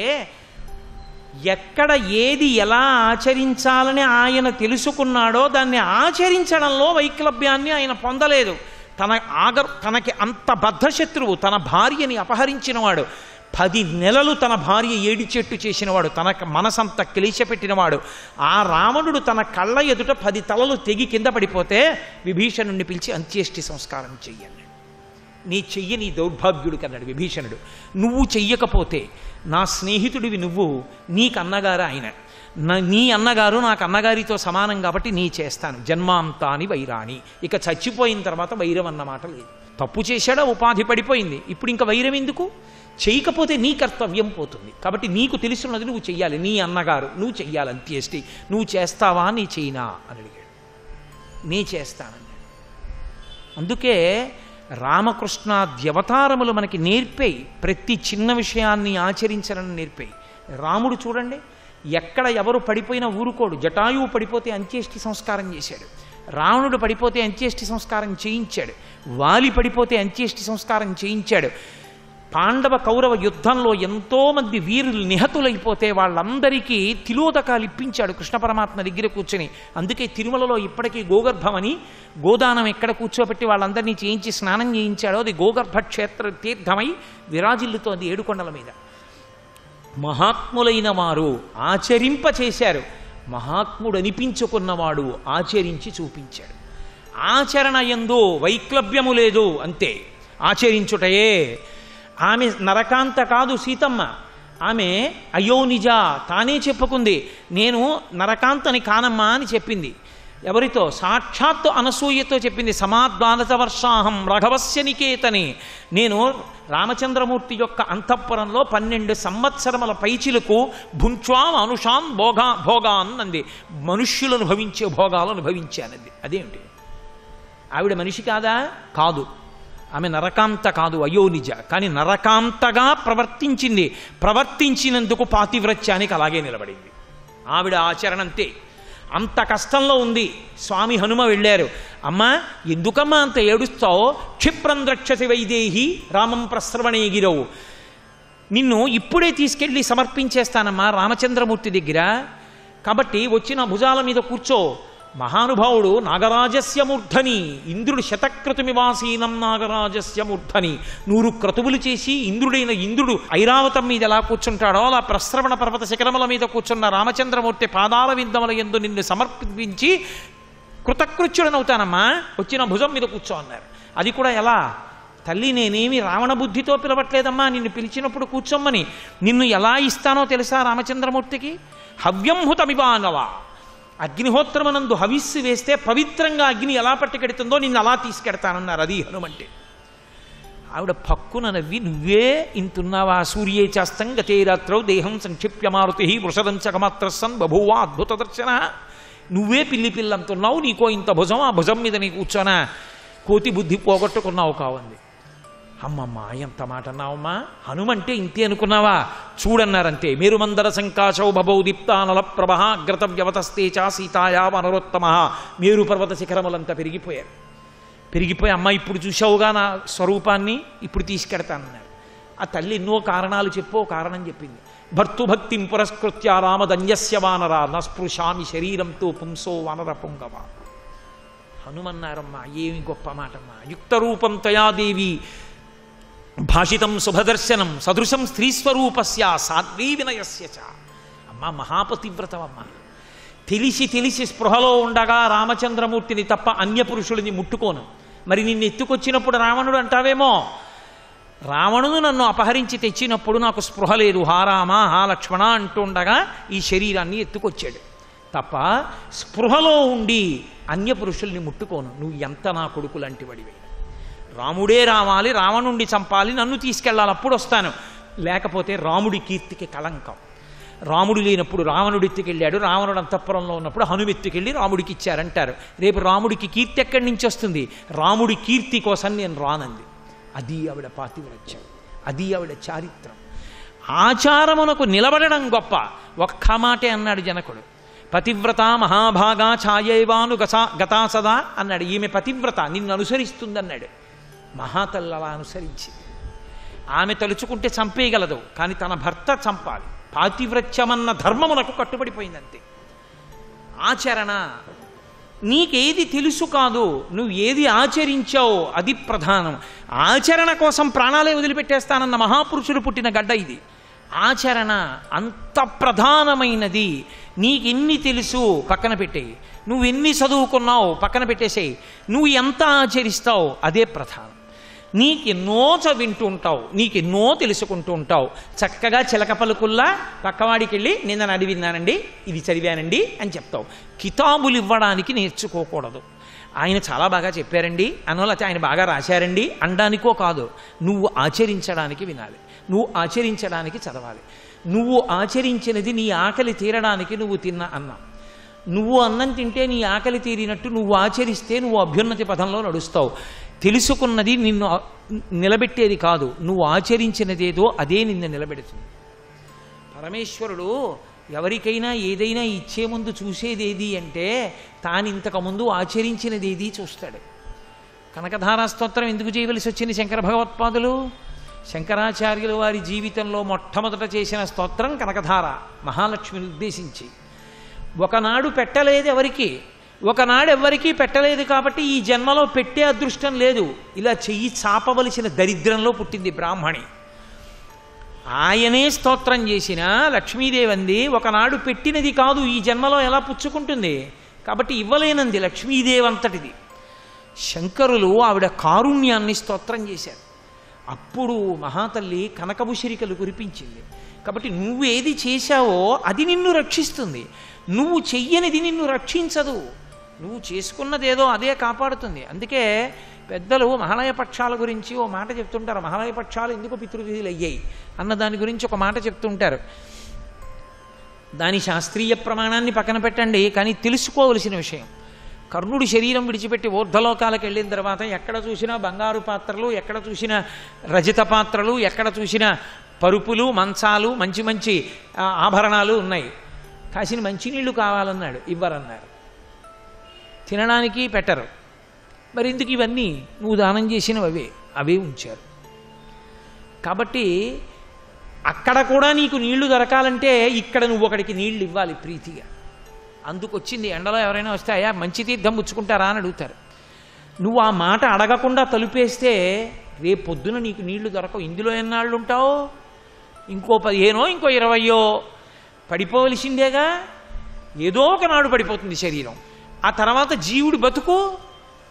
ఎక్కడ ఏది ఎలా ఆచరించాలని ఆయన తెలుసుకున్నాడో దాన్ని ఆచరించడంలో వైక్లభ్యాన్ని ఆయన పొందలేదు. తనకి అంత బద్ధశత్రువు, తన భార్యని అపహరించినవాడు, 10 నెలలు తన భార్య ఏడిచెట్టు చేసినవాడు, తన మనసంతా క్లేశపెట్టినవాడు, ఆ రావణుడు తన కళ్ళ ఎదుట 10 తలలు తెగి కింద పడిపోతే విభీషణుడిని పిలిచి అంత్యేష్టి సంస్కారం చెయ్యండి. నీ చెయ్యి నీ దౌర్భాగ్యుడు కన్నాడు విభీషణుడు. నువ్వు చెయ్యకపోతే నా స్నేహితుడివి నువ్వు, నీకు అన్నగారు ఆయన, నీ అన్నగారు నాకు అన్నగారితో సమానం కాబట్టి నీ చేస్తాను. జన్మాంతాని వైరాణి. ఇక చచ్చిపోయిన తర్వాత వైరం అన్నమాట లేదు. తప్పు చేశాడా, ఉపాధి పడిపోయింది, ఇప్పుడు ఇంకా వైరం ఎందుకు? చేయకపోతే నీ కర్తవ్యం పోతుంది. కాబట్టి నీకు తెలుసున్నది నువ్వు చెయ్యాలి. నీ అన్నగారు, నువ్వు చెయ్యాలి అంత్యేష్టి. నువ్వు చేస్తావా, నీ చెయ్యినా అని అడిగాడు. నీ చేస్తానన్నాడు. అందుకే రామకృష్ణాద్యవతారములు మనకి నేర్పేయి, ప్రతి చిన్న విషయాన్ని ఆచరించాలని నేర్పేయి. రాముడు చూడండి, ఎక్కడ ఎవరు పడిపోయినా ఊరుకోడు. జటాయువు పడిపోతే అంత్యేష్టి సంస్కారం చేశాడు, రావణుడు పడిపోతే అంత్యేష్టి సంస్కారం చేయించాడు, వాలి పడిపోతే అంత్యేష్టి సంస్కారం చేయించాడు. పాండవ కౌరవ యుద్ధంలో ఎంతోమంది వీరులు నిహతులైపోతే వాళ్ళందరికీ తిలోదకాలు ఇప్పించాడు కృష్ణ పరమాత్మ దగ్గర కూర్చొని. అందుకే తిరుమలలో ఇప్పటికీ గోగర్భం అని గోదానం ఎక్కడ కూర్చోబెట్టి వాళ్ళందరినీ చేయించి స్నానం చేయించాడో అది గోగర్భ క్షేత్ర తీర్థమై విరాజిల్లుతోంది ఏడుకొండల మీద. మహాత్ములైన వారు ఆచరింపచేశారు, మహాత్ముడు అనిపించుకున్నవాడు ఆచరించి చూపించాడు. ఆచరణ యందు వైక్లభ్యము లేదు, అంతే, ఆచరించుటయే. ఆమె నరకాంత కాదు సీతమ్మ, ఆమె అయోనిజ, తానే చెప్పుకుంది నేను నరకాంతని కానమ్మా అని చెప్పింది. ఎవరితో? సాక్షాత్తు అనసూయతో చెప్పింది. సమాద్వానత వర్షాహం రఘవస్య నికేతని, నేను రామచంద్రమూర్తి యొక్క అంతఃపురంలో 12 సంవత్సరముల పైచిలకు భుంచ్వాం అనుషాన్ భోగాన్ అంది. మనుష్యులు అనుభవించే భోగాలు అనుభవించానంది. అదేమిటి? ఆవిడ మనిషి కాదా? కాదు. ఆమె నరకాంత కాదు, అయోనిజ. కానీ నరకాంతగా ప్రవర్తించింది. ప్రవర్తించినందుకు పాతివ్రత్యానికి అలాగే నిలబడింది. ఆవిడ ఆచరణ అంతే. అంత కష్టంలో ఉంది. స్వామి హనుమ వెళ్ళారు. అమ్మా ఎందుకమ్మా అంత ఏడుస్తావు? క్షిప్రం ద్రక్షసి వైదేహి రామం ప్రశ్రవణే గిరవు. నిన్ను ఇప్పుడే తీసుకెళ్ళి సమర్పించేస్తానమ్మా రామచంద్రమూర్తి దగ్గర. కాబట్టి వచ్చిన భుజాల మీద కూర్చో. మహానుభావుడు నాగరాజస్య మూర్ధని, ఇంద్రుడు శతక్రతుమివాసీనం నాగరాజస్య మూర్ధని, 100 క్రతువులు చేసి ఇంద్రుడు ఐరావతం మీద ఎలా కూర్చుంటాడో అలా ప్రశ్రవణ పర్వత శిఖరముల మీద కూర్చున్న రామచంద్రమూర్తి పాదాల విందముల యందు నిన్ను సమర్పించి కృతకృత్యుడనవుతానమ్మా, వచ్చిన భుజం మీద కూర్చో అన్నారు. అది కూడా ఎలా? తల్లి నేనేమి రావణ బుద్ధితో పిలవట్లేదమ్మా, నిన్ను పిలిచినప్పుడు కూర్చోమ్మని. నిన్ను ఎలా ఇస్తానో తెలుసా రామచంద్రమూర్తికి? హవ్యంహుతమివానవ, అగ్నిహోత్రమనందు హవిస్సు వేస్తే పవిత్రంగా అగ్ని ఎలా పట్టుకెడుతుందో నిన్ను అలా తీసుకెడతానన్నారు. అది హనుమంటే. ఆవిడ పక్కున నవ్వి, నువ్వే ఇంతున్నావా? సూర్యే చాస్తం గతే రాత్రౌ దేహం సంక్షిప్య మారుతి వృషదంచకమాత్రసన్ బభూవా అద్భుత దర్శన. నువ్వే పిల్లి పిల్లంతున్నావు, నీకో ఇంత భుజం, ఆ భుజం మీద నీ కూర్చోనా? కోతి బుద్ధి పోగొట్టుకున్నావు కావంది. అమ్మమ్మ ఎంత మాట అన్నావమ్మా, హనుమంటే ఇంతే అనుకున్నావా? చూడన్నారంతే. మేరుమందర సంకాశౌ భవౌ దీప్తానల ప్రభ గ్రత వ్యవతస్తే చా సీతాయా వనరోత్తమ. మేరు పర్వత శిఖరములంతా పెరిగిపోయి అమ్మ ఇప్పుడు చూసావుగా నా స్వరూపాన్ని, ఇప్పుడు తీసుకెడతానన్నారు. ఆ తల్లి ఎన్నో కారణాలు చెప్పో కారణం చెప్పింది. భర్తుభక్తిం పురస్కృత్య రామదన్యస్య వానర నస్పృశామి శరీరంతో పుంసో వానర పుంగవ. హనుమన్నారమ్మా ఏమి గొప్ప మాటమ్మా. యుక్తరూపం తయాదేవి భాషితం శుభదర్శనం సదృశం స్త్రీస్వరూపస్య సాధ్వీ వినయస్య చ. అమ్మ మహాపతివ్రతమమ్మ. తెలిసి స్పృహలో ఉండగా రామచంద్రమూర్తిని తప్ప అన్య పురుషుడిని ముట్టుకోను. మరి నిన్ను ఎత్తుకొచ్చినప్పుడు రావణుడు అంటావేమో, రావణుడు నన్ను అపహరించి తెచ్చినప్పుడు నాకు స్పృహ లేదు, హారామ హా లక్ష్మణ అంటుండగా ఈ శరీరాన్ని ఎత్తుకొచ్చాడు తప్ప స్పృహలో ఉండి అన్య పురుషుల్ని ముట్టుకోను. నువ్వు ఎంత నా కొడుకు లాంటి వాడివి. రాముడే రావాలి, రావణుణ్ణి చంపాలి, నన్ను తీసుకెళ్ళాలి, అప్పుడు వస్తాను. లేకపోతే రాముడి కీర్తికి కళంకం. రాముడు లేనప్పుడు రావణుడు ఎత్తుకెళ్ళాడు, రావణుడు అంతఃపురంలో ఉన్నప్పుడు హనుమెత్తుకెళ్ళి రాముడికి ఇచ్చారంటారు. రేపు రాముడికి కీర్తి ఎక్కడి నుంచి వస్తుంది? రాముడి కీర్తి కోసం నేను రానంది. అది ఆవిడ పాతివ్రత్యం, అది ఆవిడ చారిత్రం. ఆచారమునకు నిలబడడం గొప్ప. ఒక్క మాటే అన్నాడు జనకుడు, పతివ్రత మహాభాగా ఛాయైవాను గతా సదా అన్నాడు. ఈమె పతివ్రత, నిన్ను అనుసరిస్తుందన్నాడు. మహాతల్లి అలా అనుసరించింది. ఆమె తలుచుకుంటే చంపేయగలదు, కానీ తన భర్త చంపాలి. పాతివ్రత్యమన్న ధర్మమునకు కట్టుబడిపోయిందంతే. ఆచరణ, నీకేది తెలుసు కాదు, నువ్వు ఏది ఆచరించావు అది ప్రధానం. ఆచరణ కోసం ప్రాణాలే వదిలిపెట్టేస్తానన్న మహాపురుషుడు పుట్టిన గడ్డ ఇది. ఆచరణ అంత ప్రధానమైనది. నీకెన్ని తెలుసు పక్కన పెట్టేయి, నువ్వెన్ని చదువుకున్నావు పక్కన పెట్టేసేయి, నువ్వు ఎంత ఆచరిస్తావు అదే ప్రధానం. నీకెన్నో చదివింటూ ఉంటావు, నీకెన్నో తెలుసుకుంటూ ఉంటావు. చక్కగా చిలక పలుకుల్లా పక్కవాడికి వెళ్ళి నిన్న అడిగినానండి, ఇది చదివానండి అని చెప్తావు. కితాబులు ఇవ్వడానికి నేర్చుకోకూడదు. ఆయన చాలా బాగా చెప్పారండి అనో, లేకపోతే ఆయన బాగా రాశారండి అనడానికో కాదు. నువ్వు ఆచరించడానికి వినాలి, నువ్వు ఆచరించడానికి చదవాలి. నువ్వు ఆచరించినది నీ ఆకలి తీరడానికి నువ్వు తిన్న అన్నం. నువ్వు అన్నం తింటే నీ ఆకలి తీరినట్టు నువ్వు ఆచరిస్తే నువ్వు అభ్యున్నతి పథంలో నడుస్తావు. తెలుసుకున్నది నిన్ను నిలబెట్టేది కాదు, నువ్వు ఆచరించినదేదో అదే నిన్ను నిలబెడుతుంది. పరమేశ్వరుడు ఎవరికైనా ఏదైనా ఇచ్చే ముందు చూసేదేది అంటే తాను ఇంతకుముందు ఆచరించినదేది చూస్తాడు. కనకధారా స్తోత్రం ఎందుకు చేయవలసి వచ్చింది శంకర భగవత్పాదులు? శంకరాచార్యుల వారి జీవితంలో మొట్టమొదట చేసిన స్తోత్రం కనకధార, మహాలక్ష్మిని ఉద్దేశించి. ఒకనాడు పెట్టలేదు ఎవరికి, ఒకనాడు ఎవరికీ పెట్టలేదు కాబట్టి ఈ జన్మలో పెట్టే అదృష్టం లేదు. ఇలా చెయ్యి చాపవలసిన దరిద్రంలో పుట్టింది బ్రాహ్మణి. ఆయనే స్తోత్రం చేసిన లక్ష్మీదేవంది ఒకనాడు పెట్టినది కాదు, ఈ జన్మలో ఎలా పుచ్చుకుంటుంది కాబట్టి ఇవ్వలేనంది లక్ష్మీదేవి అంతటిది. శంకరులు ఆవిడ కారుణ్యాన్ని స్తోత్రం చేశారు. అప్పుడు మహాతల్లి కనకభుశిరికలు కురిపించింది. కాబట్టి నువ్వేది చేశావో అది నిన్ను రక్షిస్తుంది, నువ్వు చెయ్యనిది నిన్ను రక్షించదు. నువ్వు చేసుకున్నదేదో అదే కాపాడుతుంది. అందుకే పెద్దలు మహాలయ పక్షాల గురించి ఓ మాట చెప్తుంటారు. మహాలయ పక్షాలు ఎందుకు పితృతిథులు అయ్యాయి అన్న దాని గురించి ఒక మాట చెప్తుంటారు. దాని శాస్త్రీయ ప్రమాణాన్ని పక్కన పెట్టండి, కానీ తెలుసుకోవలసిన విషయం. కర్ణుడి శరీరం విడిచిపెట్టి ఊర్ధ్వలోకాలకు వెళ్ళిన తర్వాత ఎక్కడ చూసినా బంగారు పాత్రలు, ఎక్కడ చూసినా రజత పాత్రలు, ఎక్కడ చూసినా పరుపులు, మంచాలు, మంచి మంచి ఆభరణాలు ఉన్నాయి. కాసిన మంచినీళ్లు కావాలన్నాడు, ఇవ్వరన్నారు. తినడానికి పెట్టరు. మరి ఎందుకు ఇవన్నీ? నువ్వు దానం చేసినవి అవే ఉంచారు. కాబట్టి అక్కడ కూడా నీకు నీళ్లు దొరకాలంటే ఇక్కడ నువ్వు ఒకడికి నీళ్లు ఇవ్వాలి ప్రీతిగా. అందుకొచ్చింది. ఎండలో ఎవరైనా వస్తే అయ్యా మంచి తీర్థం పుచ్చుకుంటారా అని అడుగుతారు. నువ్వు ఆ మాట అడగకుండా తలుపేస్తే రేపు పొద్దున నీకు నీళ్లు దొరకవు. ఇందులో ఎన్నాళ్ళు ఉంటావు? ఇంకో 15 ఇంకో 20 పడిపోవలసిందేగా. ఏదో ఒకనాడు పడిపోతుంది శరీరం. ఆ తర్వాత జీవుడి బతుకు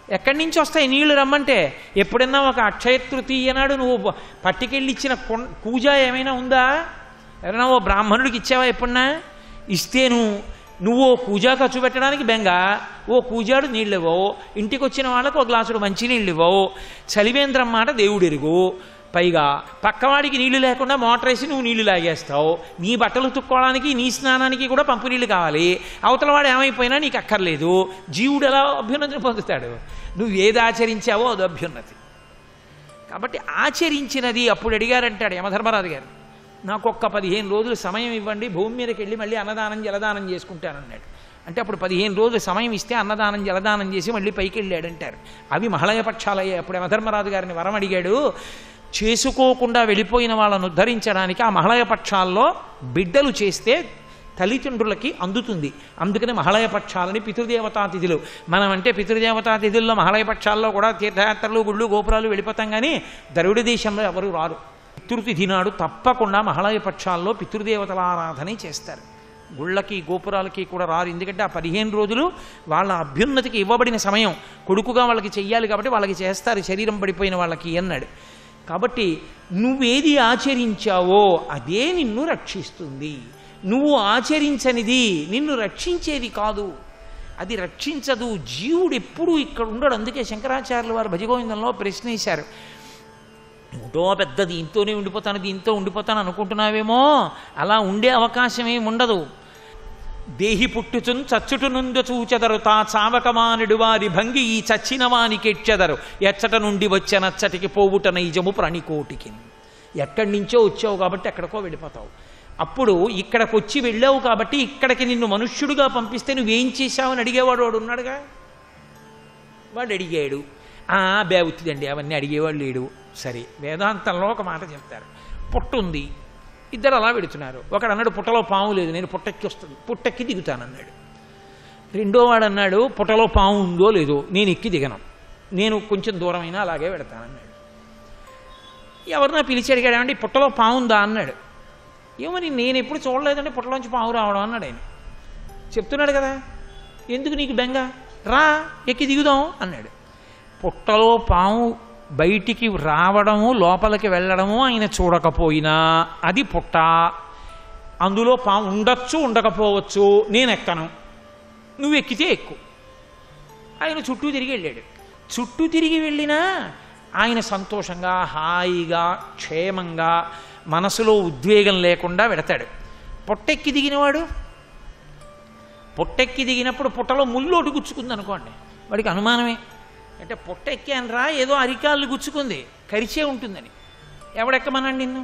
ఎక్కడి నుంచి వస్తాయి నీళ్లు రమ్మంటే? ఎప్పుడన్నా ఒక అక్షయ తృతీయ నాడు నువ్వు పట్టుకెళ్ళి ఇచ్చిన కూజ ఏమైనా ఉందా? ఎవరైనా ఓ బ్రాహ్మణుడికి ఇచ్చావా ఎప్పుడన్నా? ఇస్తే నువ్వు కూజా ఖర్చు పెట్టడానికి బెంగ, ఓ కూజాడు నీళ్ళు ఇవ్వవు, ఇంటికి వచ్చిన వాళ్ళకు ఒక గ్లాసుడు మంచి నీళ్ళు ఇవ్వవు, చలివేంద్రం మాట దేవుడు ఎరుగు, పైగా పక్కవాడికి నీళ్లు లేకుండా మోటార్ వేసి నువ్వు నీళ్లు లాగేస్తావు, నీ బట్టలు తుక్కోవడానికి నీ స్నానానికి కూడా పంపు నీళ్ళు కావాలి, అవతల వాడు ఏమైపోయినా నీకు అక్కర్లేదు. జీవుడు ఎలా అభ్యున్నతిని పొందుతాడు? నువ్వు ఏది ఆచరించావో అది అభ్యున్నతి. కాబట్టి ఆచరించినది అప్పుడు అడిగారంటాడు యమధర్మరాజు గారు, నాకు ఒక్క 15 రోజులు సమయం ఇవ్వండి, భూమి మీదకి వెళ్ళి మళ్ళీ అన్నదానం జలదానం చేసుకుంటానన్నాడు. అంటే అప్పుడు 15 రోజులు సమయం ఇస్తే అన్నదానం జలదానం చేసి మళ్ళీ పైకి వెళ్ళాడంటారు. అవి మహళయ పక్షాలయ్యాయి. అప్పుడు యమధర్మరాజు గారిని వరం అడిగాడు, చేసుకోకుండా వెళ్ళిపోయిన వాళ్ళను ఉద్ధరించడానికి ఆ మహళయ పక్షాల్లో బిడ్డలు చేస్తే తల్లిదండ్రులకి అందుతుంది. అందుకని మహళయ పక్షాలని పితృదేవతాతిథులు. మనం అంటే పితృదేవతాతిథుల్లో మహళయ పక్షాల్లో కూడా తీర్థయాత్రలు, గుళ్ళు, గోపురాలు వెళ్ళిపోతాం, కానీ ద్రవిడ దేశంలో ఎవరు రారు. పితృతిథి నాడు తప్పకుండా మహళయ పక్షాల్లో పితృదేవతల ఆరాధన చేస్తారు. గుళ్ళకి గోపురాలకి కూడా రారు. ఎందుకంటే ఆ 15 రోజులు వాళ్ళ అభ్యున్నతికి ఇవ్వబడిన సమయం. కొడుకుగా వాళ్ళకి చెయ్యాలి కాబట్టి వాళ్ళకి చేస్తారు, శరీరం పడిపోయిన వాళ్ళకి అన్నాడు. కాబట్టి నువ్వేది ఆచరించావో అదే నిన్ను రక్షిస్తుంది. నువ్వు ఆచరించనిది నిన్ను రక్షించేది కాదు, అది రక్షించదు. జీవుడు ఎప్పుడూ ఇక్కడ ఉండడు. అందుకే శంకరాచార్యులు వారు భజగోవిందంలో ప్రశ్న వేశారు, ఎంతో పెద్ద దీంతోనే ఉండిపోతాను, దీంతో ఉండిపోతాను అనుకుంటున్నావేమో, అలా ఉండే అవకాశం ఏమి ఉండదు. దేహి పుట్టుచున్ చచ్చుటు నుండి చూచెదరు, తా చావకమానుడు వారి భంగి ఈ చచ్చిన వానికెచ్చెదరు, ఎచ్చట నుండి వచ్చే నచ్చటికి పోవుట నైజము ప్రాణికోటికి. ఎక్కడి నుంచో వచ్చావు కాబట్టి ఎక్కడికో వెళ్ళిపోతావు. అప్పుడు ఇక్కడికి వచ్చి వెళ్ళావు కాబట్టి ఇక్కడికి నిన్ను మనుష్యుడుగా పంపిస్తే నువ్వేం చేశావని అడిగేవాడు వాడు ఉన్నాడుగా. వాడు అడిగాడు, బేవుతుందండి అవన్నీ అడిగేవాడు లేడు. సరే, వేదాంతంలో ఒక మాట చెప్తారు, పుట్టుంది, ఇద్దరు అలా పెడుతున్నారు. ఒకడు అన్నాడు పుట్టలో పాము లేదు, నేను పుట్టెక్కి దిగుతానన్నాడు. రెండో వాడు అన్నాడు పుట్టలో పాము ఉందో లేదో నేను ఎక్కి దిగను, నేను కొంచెం దూరమైనా అలాగే పెడతానన్నాడు. ఎవరినా పిలిచి అడిగాడు, ఏమంటే పుట్టలో పాము ఉందా అన్నాడు. ఏమని నేను ఎప్పుడు చూడలేదండి పుట్టలోంచి పాము రావడం అన్నాడు. ఆయన చెప్తున్నాడు కదా, ఎందుకు నీకు బెంగ, రా ఎక్కి దిగుదాం అన్నాడు. పుట్టలో పాము బయటికి రావడము, లోపలికి వెళ్ళడము ఆయన చూడకపోయినా అది పుట్ట, అందులో పాము ఉండొచ్చు ఉండకపోవచ్చు, నేను ఎక్కను, నువ్వు ఎక్కితే ఎక్కు. ఆయన చుట్టూ తిరిగి వెళ్ళాడు. చుట్టూ తిరిగి వెళ్ళినా ఆయన సంతోషంగా, హాయిగా, క్షేమంగా, మనసులో ఉద్వేగం లేకుండా వెడతాడు. పొట్టెక్కి దిగినవాడు, పొట్టెక్కి దిగినప్పుడు పుట్టలో ముల్లోటి గుచ్చుకుంది అనుకోండి, వాడికి అనుమానమే. అంటే పొట్ట ఎక్కానరా, ఏదో అరికాళ్ళు గుచ్చుకుంది, కరిచే ఉంటుందని. ఎవడెక్కమన్నాడు నిన్ను?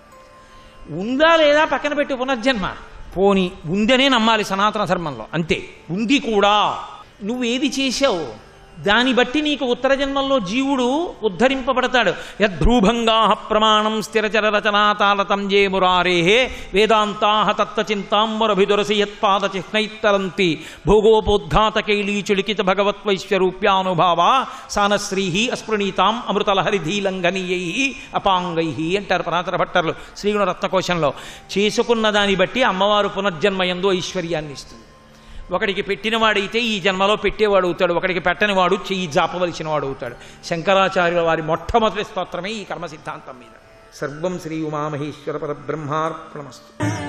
ఉందా లేదా పక్కన పెట్టి పునర్జన్మ, పోని ఉందనే నమ్మాలి సనాతన ధర్మంలో, అంతే. ఉంది కూడా, నువ్వేది చేశావు దాన్ని బట్టి నీకు ఉత్తర జన్మల్లో జీవుడు ఉద్ధరింపబడతాడు. యద్భ్రూభంగా ప్రమాణం స్థిరచర రచనాతాళతం జే మురారే వేదాంతా తత్వచింతాంబరభిదురసి యత్పాద చిహ్నైత్తరంతి భోగోపోద్ఘాతకైలీచులికిత భగవత్వైశ్వరూప్యానుభావ సానశ్రీ అస్పృణీతాం అమృతలహరిధీలంఘనీయై అపాంగై అంటారు పరాశర భట్టర్లు శ్రీగుణ రత్నకోశంలో. చేసుకున్న దాన్ని బట్టి అమ్మవారు పునర్జన్మయందు ఐశ్వర్యాన్ని ఇస్తుంది. ఒకడికి పెట్టినవాడైతే ఈ జన్మలో పెట్టేవాడు అవుతాడు, ఒకడికి పెట్టనివాడు చెయ్యి జాపవలసిన వాడు అవుతాడు. శంకరాచార్యుల వారి మొట్టమొదటి స్తోత్రమే ఈ కర్మ సిద్ధాంతం మీద. సర్వం శ్రీ ఉమామహేశ్వర పరబ్రహ్మార్పణమస్తు.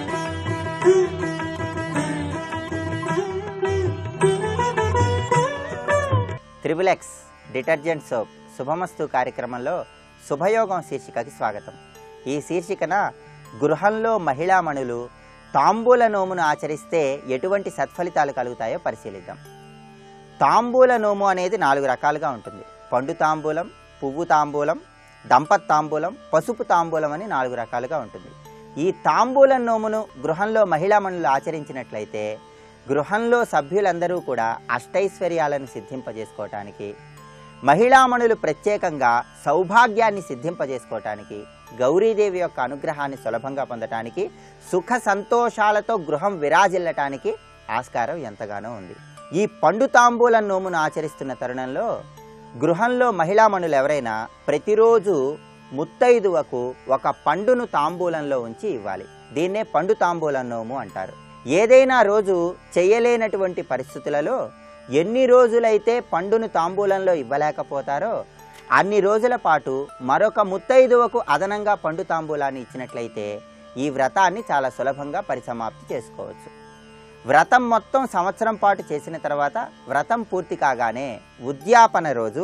త్రిబుల్ ఎక్స్ డిటర్జెంట్ సోప్ శుభమస్తు కార్యక్రమంలో శుభయోగం శీర్షికకి స్వాగతం. ఈ శీర్షికన గృహంలో మహిళామణులు తాంబూల నోమును ఆచరిస్తే ఎటువంటి సత్ఫలితాలు కలుగుతాయో పరిశీలిద్దాం. తాంబూల నోము అనేది 4 రకాలుగా ఉంటుంది. పండు తాంబూలం, పువ్వు తాంబూలం, దంపత్ తాంబూలం, పసుపు తాంబూలం అని 4 రకాలుగా ఉంటుంది. ఈ తాంబూల నోమును గృహంలో మహిళామణులు ఆచరించినట్లయితే గృహంలో సభ్యులందరూ కూడా అష్టైశ్వర్యాలను సిద్ధింపజేసుకోవటానికి, మహిళామణులు ప్రత్యేకంగా సౌభాగ్యాన్ని సిద్ధింపజేసుకోవటానికి, గౌరీదేవి యొక్క అనుగ్రహాన్ని సులభంగా పొందటానికి, సుఖ సంతోషాలతో గృహం విరాజిల్లటానికి ఆస్కారం ఎంతగానో ఉంది. ఈ పండు తాంబూల నోమును ఆచరిస్తున్న తరుణంలో గృహంలో మహిళామణులు ఎవరైనా ప్రతిరోజు ముత్తైదువకు ఒక పండును తాంబూలంలో ఉంచి ఇవ్వాలి. దీన్నే పండు తాంబూల నోము అంటారు. ఏదైనా రోజు చేయలేనటువంటి పరిస్థితులలో ఎన్ని రోజులైతే పండును తాంబూలంలో ఇవ్వలేకపోతారో అన్ని రోజుల పాటు మరొక ముత్తైదువకు అదనంగా పండు తాంబూలాన్ని ఇచ్చినట్లయితే ఈ వ్రతాన్ని చాలా సులభంగా పరిసమాప్తి చేసుకోవచ్చు. వ్రతం మొత్తం సంవత్సరం పాటు చేసిన తర్వాత వ్రతం పూర్తి కాగానే ఉద్యాపన రోజు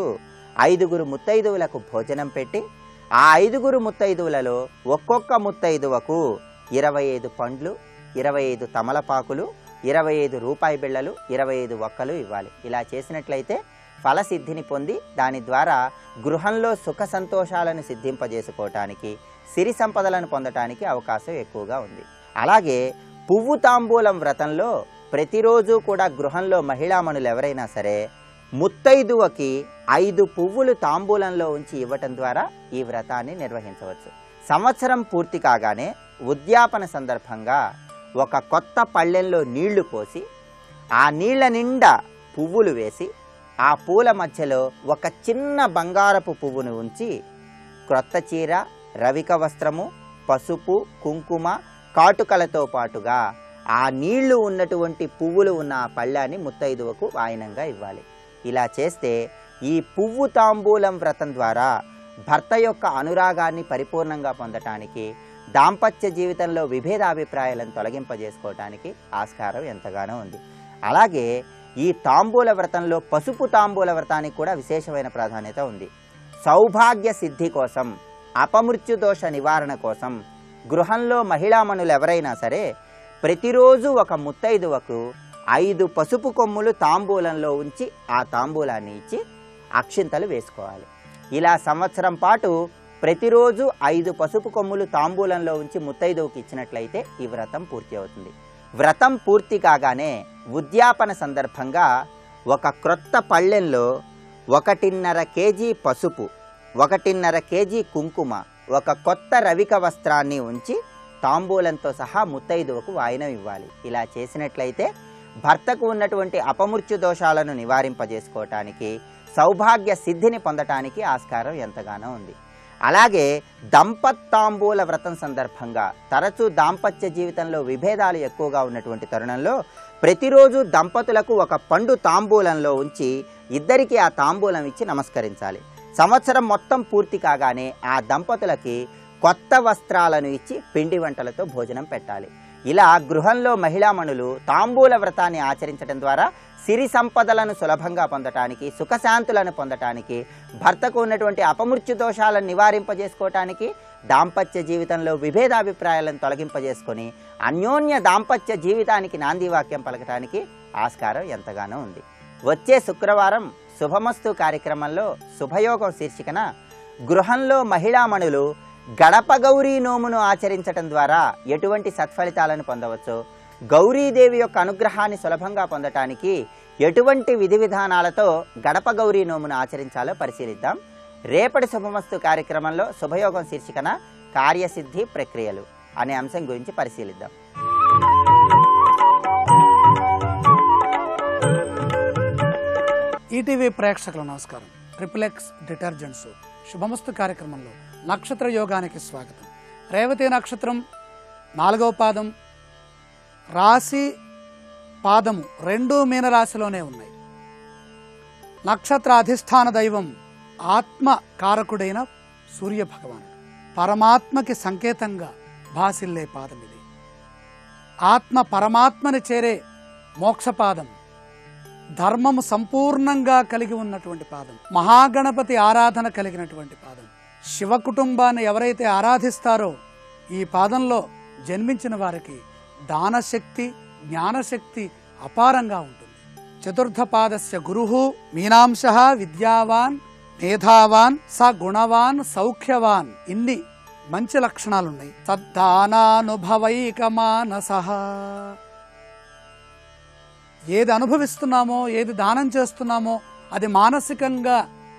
5 ముత్తైదువులకు భోజనం పెట్టి ఆ 5 ముత్తైదువులలో ఒక్కొక్క ముత్తైదువకు 25 పండ్లు, 25 తమలపాకులు, 25 రూపాయి బిళ్ళలు, 25 ఒక్కలు ఇవ్వాలి. ఇలా చేసినట్లయితే ఫలసిద్ధిని పొంది దాని ద్వారా గృహంలో సుఖ సంతోషాలను సిద్ధింపజేసుకోవటానికి, సిరి సంపదలను పొందటానికి అవకాశం ఎక్కువగా ఉంది. అలాగే పువ్వు తాంబూలం వ్రతంలో ప్రతిరోజు కూడా గృహంలో మహిళామణులు ఎవరైనా సరే ముత్తైదువకి 5 పువ్వులు తాంబూలంలో ఉంచి ఇవ్వటం ద్వారా ఈ వ్రతాన్ని నిర్వహించవచ్చు. సంవత్సరం పూర్తి కాగానే ఉద్యాపన సందర్భంగా ఒక కొత్త పళ్ళెంలో నీళ్లు పోసి ఆ నీళ్ల నిండా పువ్వులు వేసి ఆ పూల మధ్యలో ఒక చిన్న బంగారపు పువ్వును ఉంచి క్రొత్త చీర, రవిక వస్త్రము, పసుపు, కుంకుమ, కాటుకలతో పాటుగా ఆ నీళ్లు ఉన్నటువంటి పువ్వులు ఉన్న ఆ పళ్ళాన్ని ముత్తైదువకు వాయనంగా ఇవ్వాలి. ఇలా చేస్తే ఈ పువ్వు తాంబూలం వ్రతం ద్వారా భర్త యొక్క అనురాగాన్ని పరిపూర్ణంగా పొందటానికి, దాంపత్య జీవితంలో విభేదాభిప్రాయాలను తొలగింపజేసుకోవటానికి ఆస్కారం ఎంతగానో ఉంది. అలాగే ఈ తాంబూల వ్రతంలో పసుపు తాంబూల వ్రతానికి కూడా విశేషమైన ప్రాధాన్యత ఉంది. సౌభాగ్య సిద్ధి కోసం, అపమృత్యు దోష నివారణ కోసం గృహంలో మహిళామణులు ఎవరైనా సరే ప్రతిరోజు ఒక ముత్తైదువకు 5 పసుపు కొమ్ములు తాంబూలంలో ఉంచి ఆ తాంబూలాన్ని ఇచ్చి అక్షింతలు వేసుకోవాలి. ఇలా సంవత్సరం పాటు ప్రతిరోజు 5 పసుపు కొమ్ములు తాంబూలంలో ఉంచి ముత్తైదువుకి ఇచ్చినట్లయితే ఈ వ్రతం పూర్తి అవుతుంది. వ్రతం పూర్తి కాగానే ఉద్యాపన సందర్భంగా ఒక క్రొత్త పళ్ళెంలో 1.5 కేజీ పసుపు, 1.5 కేజీ కుంకుమ, ఒక కొత్త రవిక వస్త్రాన్ని ఉంచి తాంబూలంతో సహా ముత్తైదువకు వాయనం ఇవ్వాలి. ఇలా చేసినట్లయితే భర్తకు ఉన్నటువంటి అపమృత్యు దోషాలను నివారింపజేసుకోవటానికి, సౌభాగ్య సిద్ధిని పొందటానికి ఆస్కారం ఎంతగానో ఉంది. అలాగే దంపత్తాంబూల వ్రతం సందర్భంగా తరచూ దాంపత్య జీవితంలో విభేదాలు ఎక్కువగా ఉన్నటువంటి తరుణంలో ప్రతిరోజు దంపతులకు ఒక పండు తాంబూలంలో ఉంచి ఇద్దరికీ ఆ తాంబూలం ఇచ్చి నమస్కరించాలి. సంవత్సరం మొత్తం పూర్తి కాగానే ఆ దంపతులకి కొత్త వస్త్రాలను ఇచ్చి పిండి వంటలతో భోజనం పెట్టాలి. ఇలా గృహంలో మహిళామణులు తాంబూల వ్రతాన్ని ఆచరించడం ద్వారా సిరి సంపదలను సులభంగా పొందటానికి, సుఖశాంతులను పొందటానికి, భర్తకు ఉన్నటువంటి అపమృత్యు దోషాలను నివారింపజేసుకోవటానికి, దాంపత్య జీవితంలో విభేదాభిప్రాయాలను తొలగింపజేసుకొని అన్యోన్య దాంపత్య జీవితానికి నాందివాక్యం పలకటానికి ఆస్కారం ఎంతగానో ఉంది. వచ్చే శుక్రవారం శుభమస్తు కార్యక్రమంలో శుభయోగం శీర్షికన గృహంలో మహిళామణులు గడప గౌరీ నోమును ఆచరించటం ద్వారా ఎటువంటి సత్ఫలితాలను పొందవచ్చో, గౌరీదేవి యొక్క అనుగ్రహాన్ని సులభంగా పొందటానికి ఎటువంటి విధి విధానాలతో గడప గౌరీ నోమును ఆచరించాలో పరిశీలిద్దాం. రేపటి శుభమస్తు కార్యక్రమంలో శుభయోగం శీర్షికన కార్యసిద్ధి ప్రక్రియలు అనే అంశం గురించి పరిశీలిద్దాం. ఈటీవీ ప్రేక్షకుల నమస్కారం. ట్రిపుల్ X డిటర్జెంట్ సోప్ శుభమస్తు కార్యక్రమంలో నక్షత్ర యోగానికి స్వాగతం. రేవతి నక్షత్రం 4వ పాదం, రాశి పాదము 2 మీనరాశిలోనే ఉన్నాయి. నక్షత్ర అధిష్టాన దైవం ఆత్మ కారకుడైన సూర్య భగవానుడు. పరమాత్మకి సంకేతంగా భాసిల్లే పాదం ఇది. ఆత్మ పరమాత్మని చేరే మోక్షపాదం, ధర్మము సంపూర్ణంగా కలిగి ఉన్నటువంటి పాదం, మహాగణపతి ఆరాధన కలిగినటువంటి పాదం. శివ కుటుంబాన్ని ఎవరైతే ఆరాధిస్తారో ఈ పాదంలో జన్మించిన వారికి దానశక్తి, జ్ఞానశక్తి అపారంగా ఉంటుంది. చతుర్థ పాదస్య గురుః మీనాంశః విద్యావాన్ మేధావాన్ స గుణవాన్ సౌఖ్యవాన్. ఇన్ని మంచి లక్షణాలున్నాయి. సద్దానానుభవైకమానసః. ఏది అనుభవిస్తున్నామో, ఏది దానం చేస్తున్నామో అది మానసికంగా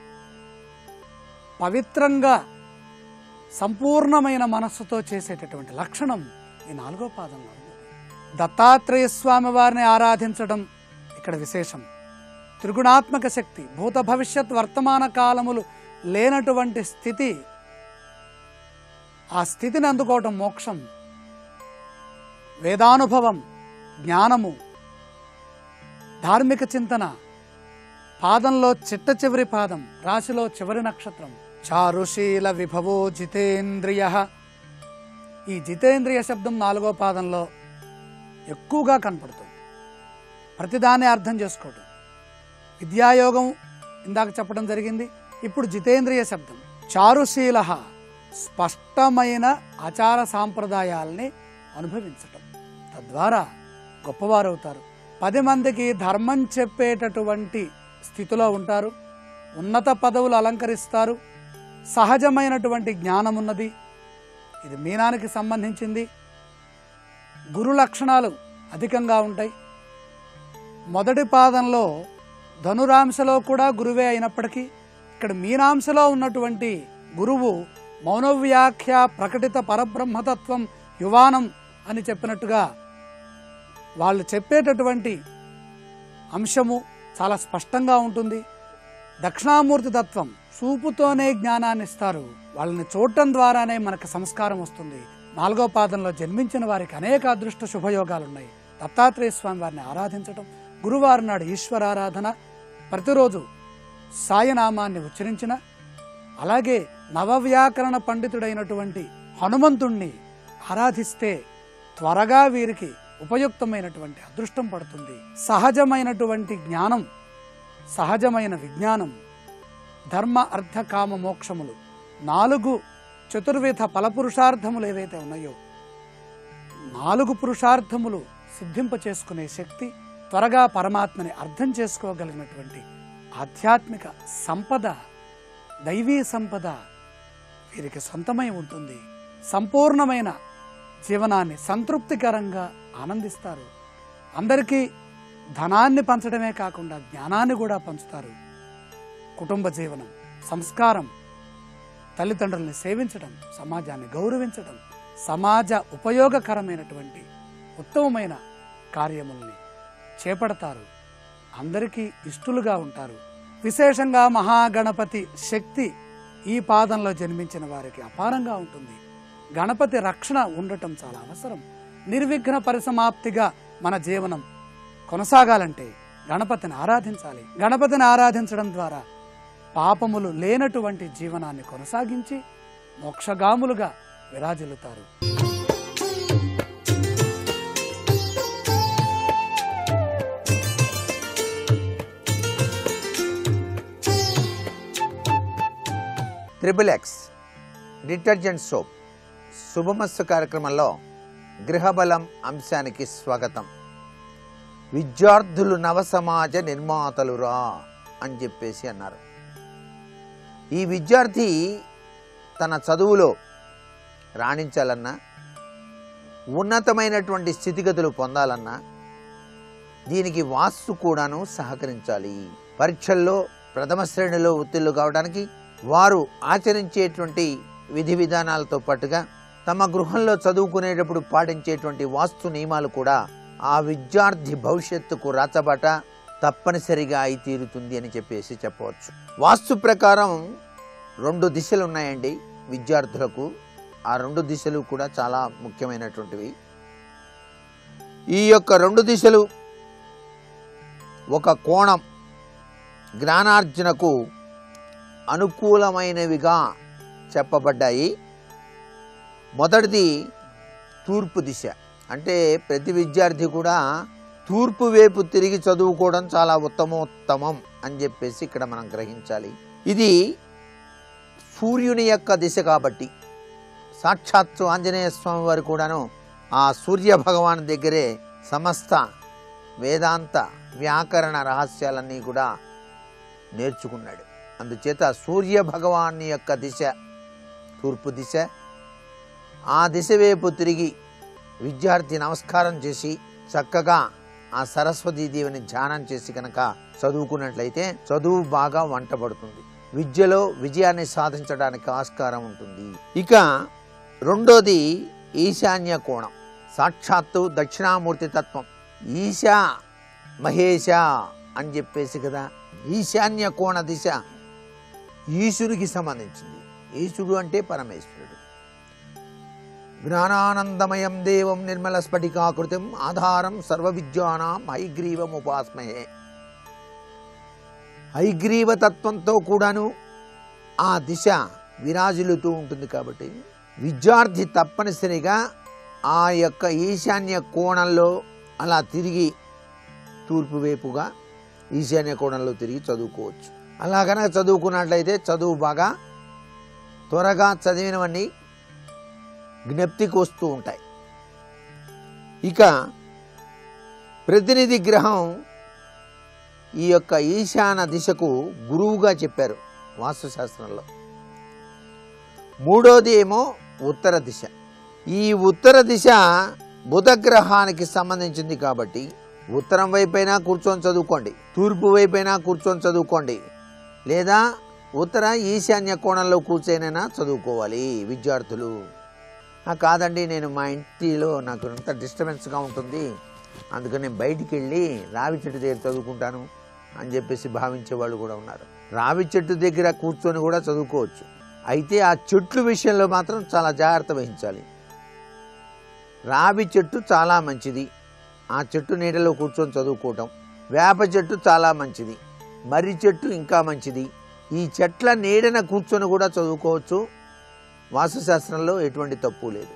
పవిత్రంగా సంపూర్ణమైన మనస్సుతో చేసేటటువంటి లక్షణం ఈ 4వ పాదంలో ఉంది. దత్తాత్రేయ స్వామి వారిని ఆరాధించడం ఇక్కడ విశేషం. త్రిగుణాత్మక శక్తి, భూత భవిష్యత్ వర్తమాన కాలములు లేనటువంటి స్థితి, ఆ స్థితిని అందుకోవటం మోక్షం. వేదానుభవం, జ్ఞానము, ధార్మిక చింతన, పాదంలో చిట్ట చివరి పాదం, రాశిలో చివరి నక్షత్రం. చారుశీల విభవో జితేంద్రియ. ఈ జితేంద్రియ శబ్దం 4వ పాదంలో ఎక్కువగా కనపడుతుంది. ప్రతిదాన్ని అర్థం చేసుకోవడం. విద్యాయోగం ఇందాక చెప్పడం జరిగింది. ఇప్పుడు జితేంద్రియ శబ్దం. చారుశీల, స్పష్టమైన ఆచార సాంప్రదాయాల్ని అనుభవించటం, తద్వారా గొప్పవారవుతారు. 10 మందికి ధర్మం చెప్పేటటువంటి స్థితిలో ఉంటారు. ఉన్నత పదవులు అలంకరిస్తారు. సహజమైనటువంటి జ్ఞానం ఉన్నది. ఇది మీనానికి సంబంధించింది. గురు లక్షణాలు అధికంగా ఉంటాయి. మొదటి పాదంలో ధనురాంశలో కూడా గురువే అయినప్పటికీ ఇక్కడ మీనాంశలో ఉన్నటువంటి గురువు మౌనవ్యాఖ్య ప్రకటిత పరబ్రహ్మతత్వం యువానం అని చెప్పినట్టుగా వాళ్ళు చెప్పేటటువంటి అంశము చాలా స్పష్టంగా ఉంటుంది. దక్షిణామూర్తి తత్వం, చూపుతోనే జ్ఞానాన్ని ఇస్తారు. వాళ్ళని చూడటం ద్వారానే మనకు సంస్కారం వస్తుంది. 4వ పాదంలో జన్మించిన వారికి అనేక అదృష్ట శుభయోగాలున్నాయి. దత్తాత్రేయ స్వామి వారిని ఆరాధించటం, గురువారం నాడు ఈశ్వరారాధన, ప్రతిరోజు సాయనామాన్ని ఉచ్చరించిన, అలాగే నవవ్యాకరణ పండితుడైనటువంటి హనుమంతుణ్ణి ఆరాధిస్తే త్వరగా వీరికి ఉపయుక్తమైనటువంటి అదృష్టం పడుతుంది. సహజమైనటువంటి జ్ఞానం, సహజమైన విజ్ఞానం, ధర్మ అర్థ కామ మోక్షములు 4 చతుర్విధ ఫలపురుషార్థములు ఏవైతే ఉన్నాయో 4 పురుషార్థములు సిద్ధింప చేసుకునే శక్తి, త్వరగా పరమాత్మని అర్థం చేసుకోగలిగినటువంటి ఆధ్యాత్మిక సంపద, దైవీ సంపద వీరికి సొంతమై ఉంటుంది. సంపూర్ణమైన జీవనాన్ని సంతృప్తికరంగా ఆనందిస్తారు. అందరికీ ధనాన్ని పంచడమే కాకుండా జ్ఞానాన్ని కూడా పంచుతారు. కుటుంబ జీవనం, సంస్కారం, తల్లిదండ్రుల్ని సేవించడం, సమాజాన్ని గౌరవించడం, సమాజ ఉపయోగకరమైనటువంటి ఉత్తమమైన కార్యముల్ని చేపడతారు. అందరికీ ఇష్టలుగా ఉంటారు. విశేషంగా మహాగణపతి శక్తి ఈ పాదంలో జన్మించిన వారికి అపారంగా ఉంటుంది. గణపతి రక్షణ ఉండటం చాలా అవసరం. నిర్విఘ్న పరిసమాప్తిగా మన జీవనం కొనసాగాలంటే గణపతిని ఆరాధించాలి. గణపతిని ఆరాధించడం ద్వారా పాపములు లేనటువంటి జీవనాన్ని కొనసాగించి మోక్షగాములుగా విరాజిల్లుతారు. XXX డిటర్జెంట్ సోప్ శుభమస్తు కార్యక్రమంలో గృహబలం అంశానికి స్వాగతం. విద్యార్థులు నవసమాజ నిర్మాతలురా అని చెప్పేసి అన్నారు. ఈ విద్యార్థి తన చదువులో రాణించాలన్నా, ఉన్నతమైనటువంటి స్థితిగతులు పొందాలన్నా దీనికి వాస్తు కూడాను సహకరించాలి. పరీక్షల్లో ప్రథమ శ్రేణిలో ఉత్తీర్ణులు కావడానికి వారు ఆచరించేటువంటి విధి విధానాలతో పాటుగా తమ గృహంలో చదువుకునేటప్పుడు పాటించేటువంటి వాస్తు నియమాలు కూడా ఆ విద్యార్థి భవిష్యత్తుకు రాచబాట తప్పనిసరిగా అయి తీరుతుంది అని చెప్పేసి చెప్పవచ్చు. వాస్తు ప్రకారం 2 దిశలు ఉన్నాయండి విద్యార్థులకు. ఆ 2 దిశలు కూడా చాలా ముఖ్యమైనటువంటివి. ఈ యొక్క 2 దిశలు ఒక కోణం జ్ఞానార్జనకు అనుకూలమైనవిగా చెప్పబడ్డాయి. మొదటిది తూర్పు దిశ. అంటే ప్రతి విద్యార్థి కూడా తూర్పు వైపు తిరిగి చదువుకోవడం చాలా ఉత్తమోత్తమం అని చెప్పేసి ఇక్కడ మనం గ్రహించాలి. ఇది సూర్యుని యొక్క దిశ కాబట్టి సాక్షాత్తు ఆంజనేయ స్వామి వారు కూడాను ఆ సూర్య భగవాన్ దగ్గరే సమస్త వేదాంత వ్యాకరణ రహస్యాలన్నీ కూడా నేర్చుకున్నాడు. అందుచేత సూర్య భగవాన్ యొక్క దిశ తూర్పు దిశ. ఆ దిశ వైపు తిరిగి విద్యార్థి నమస్కారం చేసి చక్కగా ఆ సరస్వతీదేవిని ధ్యానం చేసి కనుక చదువుకున్నట్లయితే చదువు బాగా వంటపడుతుంది. విద్యలో విజయాన్ని సాధించడానికి ఆస్కారం ఉంటుంది. ఇక రెండోది ఈశాన్య కోణం. సాక్షాత్తు దక్షిణామూర్తి తత్వం. ఈశా మహేశ అని చెప్పేసి కదా. ఈశాన్య కోణ దిశ ఈశుడికి సంబంధించింది. ఈశుడు అంటే పరమేశ్వరుడు. జ్ఞానానందమయం దేవం నిర్మల స్ఫటికాకృతిం ఆధారం సర్వ విద్యానాం హైగ్రీవం ఉపాస్మహే. హైగ్రీవ తత్వంతో కూడాను ఆ దిశ విరాజిల్లుతూ ఉంటుంది. కాబట్టి విద్యార్థి తప్పనిసరిగా ఆ యొక్క ఈశాన్య కోణంలో అలా తిరిగి తూర్పు వైపుగా ఈశాన్య కోణంలో తిరిగి చదువుకోవచ్చు. అలా కనుక చదువుకున్నట్లయితే చదువు బాగా త్వరగా చదివినవన్నీ జ్ఞప్తికి వస్తూ ఉంటాయి. ఇక ప్రతినిధి గ్రహం ఈ యొక్క ఈశాన దిశకు గురువుగా చెప్పారు వాస్తుశాస్త్రంలో. మూడోది ఏమో ఉత్తర దిశ. ఈ ఉత్తర దిశ బుధగ్రహానికి సంబంధించింది కాబట్టి ఉత్తరం వైపైనా కూర్చొని చదువుకోండి, తూర్పు వైపైనా కూర్చొని చదువుకోండి, లేదా ఉత్తర ఈశాన్య కోణంలో కూర్చొనైనా చదువుకోవాలి విద్యార్థులు. కాదండి నేను మా ఇంటిలో నాకు అంత డిస్టర్బెన్స్గా ఉంటుంది, అందుకని నేను బయటికి వెళ్ళి రావి చెట్టు దగ్గర చదువుకుంటాను అని చెప్పేసి భావించే వాళ్ళు కూడా ఉన్నారు. రావి చెట్టు దగ్గర కూర్చొని కూడా చదువుకోవచ్చు. అయితే ఆ చెట్లు విషయంలో మాత్రం చాలా జాగ్రత్త వహించాలి. రావి చెట్టు చాలా మంచిది, ఆ చెట్టు నీడలో కూర్చొని చదువుకోవటం. వేప చెట్టు చాలా మంచిది, మర్రి చెట్టు ఇంకా మంచిది. ఈ చెట్ల నీడన కూర్చొని కూడా చదువుకోవచ్చు. వాస్తుశాస్త్రంలో ఎటువంటి తప్పు లేదు.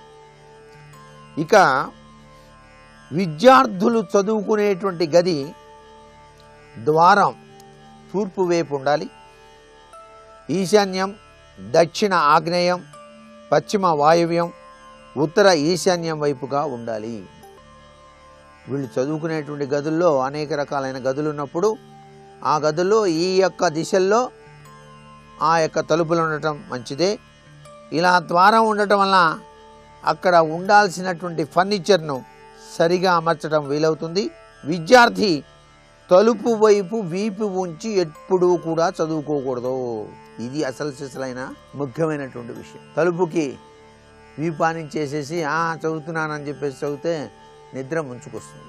ఇక విద్యార్థులు చదువుకునేటువంటి గది ద్వారం తూర్పు వైపు ఉండాలి. ఈశాన్యం, దక్షిణ ఆగ్నేయం, పశ్చిమ వాయువ్యం, ఉత్తర ఈశాన్యం వైపుగా ఉండాలి. వీళ్ళు చదువుకునేటువంటి గదుల్లో అనేక రకాలైన గదులు ఉన్నప్పుడు ఆ గదుల్లో ఈ యొక్క దిశల్లో ఆ యొక్క తలుపులు ఉండటం మంచిదే. ఇలా ద్వారం ఉండటం వల్ల అక్కడ ఉండాల్సినటువంటి ఫర్నిచర్ను సరిగా అమర్చడం వీలవుతుంది. విద్యార్థి తలుపు వైపు వీపు ఉంచి ఎప్పుడూ కూడా చదువుకోకూడదు. ఇది అసలు సిసలైన ముఖ్యమైనటువంటి విషయం. తలుపుకి వీపానించేసేసి చదువుతున్నానని చెప్పేసి చదివితే నిద్ర ముంచుకొస్తుంది.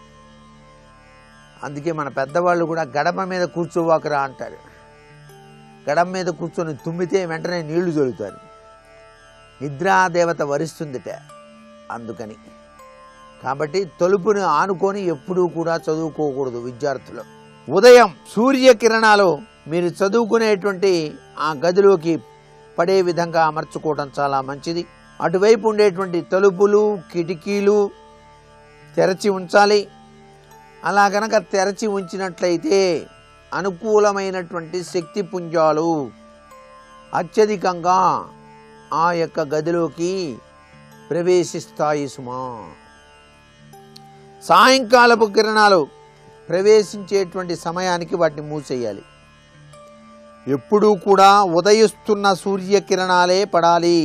అందుకే మన పెద్దవాళ్ళు కూడా గడప మీద కూర్చోవాకరా అంటారు. గడప మీద కూర్చొని తుమ్మితే వెంటనే నీళ్లు చల్లుతారు, నిద్రాదేవత వరిస్తుందిట. అందుకని కాబట్టి తలుపుని ఆనుకొని ఎప్పుడూ కూడా చదువుకోకూడదు విద్యార్థులు. ఉదయం సూర్యకిరణాలు మీరు చదువుకునేటువంటి ఆ గదిలోకి పడే విధంగా అమర్చుకోవడం చాలా మంచిది. అటువైపు ఉండేటువంటి తలుపులు, కిటికీలు తెరచి ఉంచాలి. అలా గనక తెరచి ఉంచినట్లయితే అనుకూలమైనటువంటి శక్తి పుంజాలు అత్యధికంగా ఆ యొక్క గదిలోకి ప్రవేశిస్తాయి సుమా. సాయంకాలపు కిరణాలు ప్రవేశించేటువంటి సమయానికి వాటిని మూసేయాలి. ఎప్పుడూ కూడా ఉదయిస్తున్న సూర్యకిరణాలే పడాలి.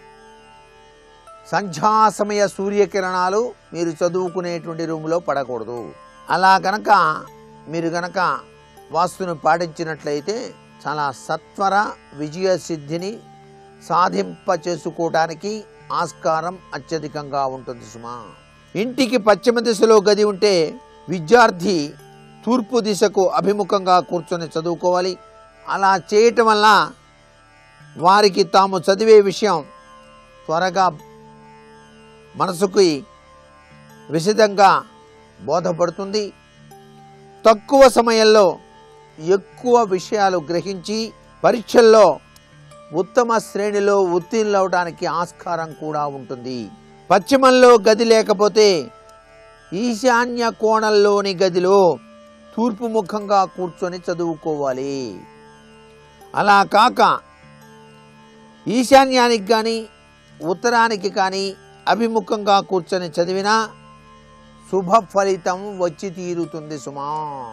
సంధ్యా సమయ సూర్యకిరణాలు మీరు చదువుకునేటువంటి రూములో పడకూడదు. అలా గనక మీరు గనక వాస్తును పాటించినట్లయితే చాలా సత్వర విజయ సిద్ధిని సాధింప చేసుకోవడానికి ఆస్కారం అత్యధికంగా ఉంటుంది సుమా. ఇంటికి పశ్చిమ దిశలో గది ఉంటే విద్యార్థి తూర్పు దిశకు అభిముఖంగా కూర్చొని చదువుకోవాలి. అలా చేయటం వల్ల వారికి తాము చదివే విషయం త్వరగా మనసుకి విశదంగా బోధపడుతుంది. తక్కువ సమయంలో ఎక్కువ విషయాలు గ్రహించి పరీక్షల్లో ఉత్తమ శ్రేణిలో ఉత్తీర్ణులవడానికి ఆస్కారం కూడా ఉంటుంది. పశ్చిమంలో గది లేకపోతే ఈశాన్య కోణంలోని గదిలో తూర్పు ముఖంగా కూర్చొని చదువుకోవాలి. అలా కాక ఈశాన్యానికి కానీ ఉత్తరానికి కానీ అభిముఖంగా కూర్చొని చదివినా శుభ ఫలితం వచ్చి తీరుతుంది సుమా.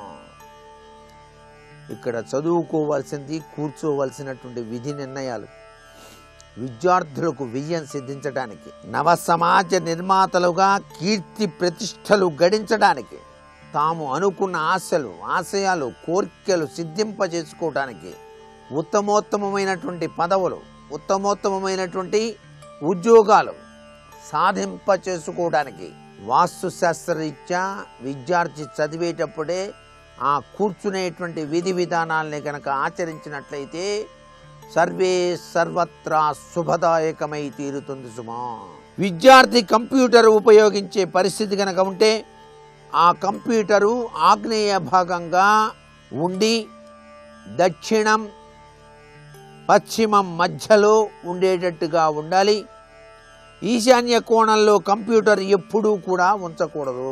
ఇక్కడ చదువుకోవాల్సింది కూర్చోవలసినటువంటి విధి నిర్ణయాలు విద్యార్థులకు విజయం సిద్ధించడానికి, నవ సమాజ నిర్మాతలుగా కీర్తి ప్రతిష్టలు గడించడానికి, తాము అనుకున్న ఆశయాలు కోరికలు సిద్ధింపజేసుకోవడానికి, ఉత్తమోత్తమైనటువంటి పదవులు, ఉత్తమోత్తమైనటువంటి ఉద్యోగాలు సాధింప చేసుకోవడానికి వాస్తుశాస్త్రరీత్యా విద్యార్థి చదివేటప్పుడే ఆ కూర్చునేటువంటి విధి విధానాలని కనుక ఆచరించినట్లయితే సర్వే సర్వత్రా శుభదాయకమై తీరుతుంది సుమా. విద్యార్థి కంప్యూటర్ ఉపయోగించే పరిస్థితి కనుక ఉంటే ఆ కంప్యూటరు ఆగ్నేయ భాగంగా ఉండి దక్షిణం పశ్చిమం మధ్యలో ఉండేటట్టుగా ఉండాలి. ఈశాన్య కోణంలో కంప్యూటర్ ఎప్పుడూ కూడా ఉంచకూడదు.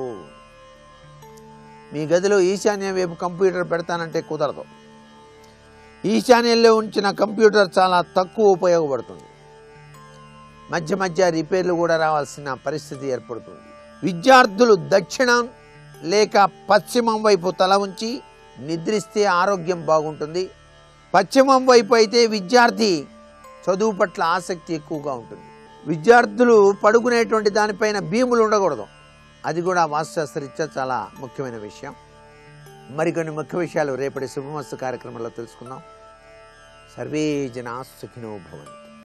మీ గదిలో ఈశాన్యం వైపు కంప్యూటర్ పెడతానంటే కుదరదు. ఈశాన్యంలో ఉంచిన కంప్యూటర్ చాలా తక్కువ ఉపయోగపడుతుంది. మధ్య మధ్య రిపేర్లు కూడా రావాల్సిన పరిస్థితి ఏర్పడుతుంది. విద్యార్థులు దక్షిణం లేక పశ్చిమం వైపు తల ఉంచి నిద్రిస్తే ఆరోగ్యం బాగుంటుంది. పశ్చిమం వైపు అయితే విద్యార్థి చదువు పట్ల ఆసక్తి ఎక్కువగా ఉంటుంది. విద్యార్థులు పడుకునేటువంటి దానిపైన భీములు ఉండకూడదు. అది కూడా వాస్తుశాస్త్రరీత్యా చాలా ముఖ్యమైన విషయం. మరికొన్ని ముఖ్య విషయాలు రేపటి శుభమస్తు కార్యక్రమంలో తెలుసుకుందాం. సర్వే జనా సుఖినో భవంతు.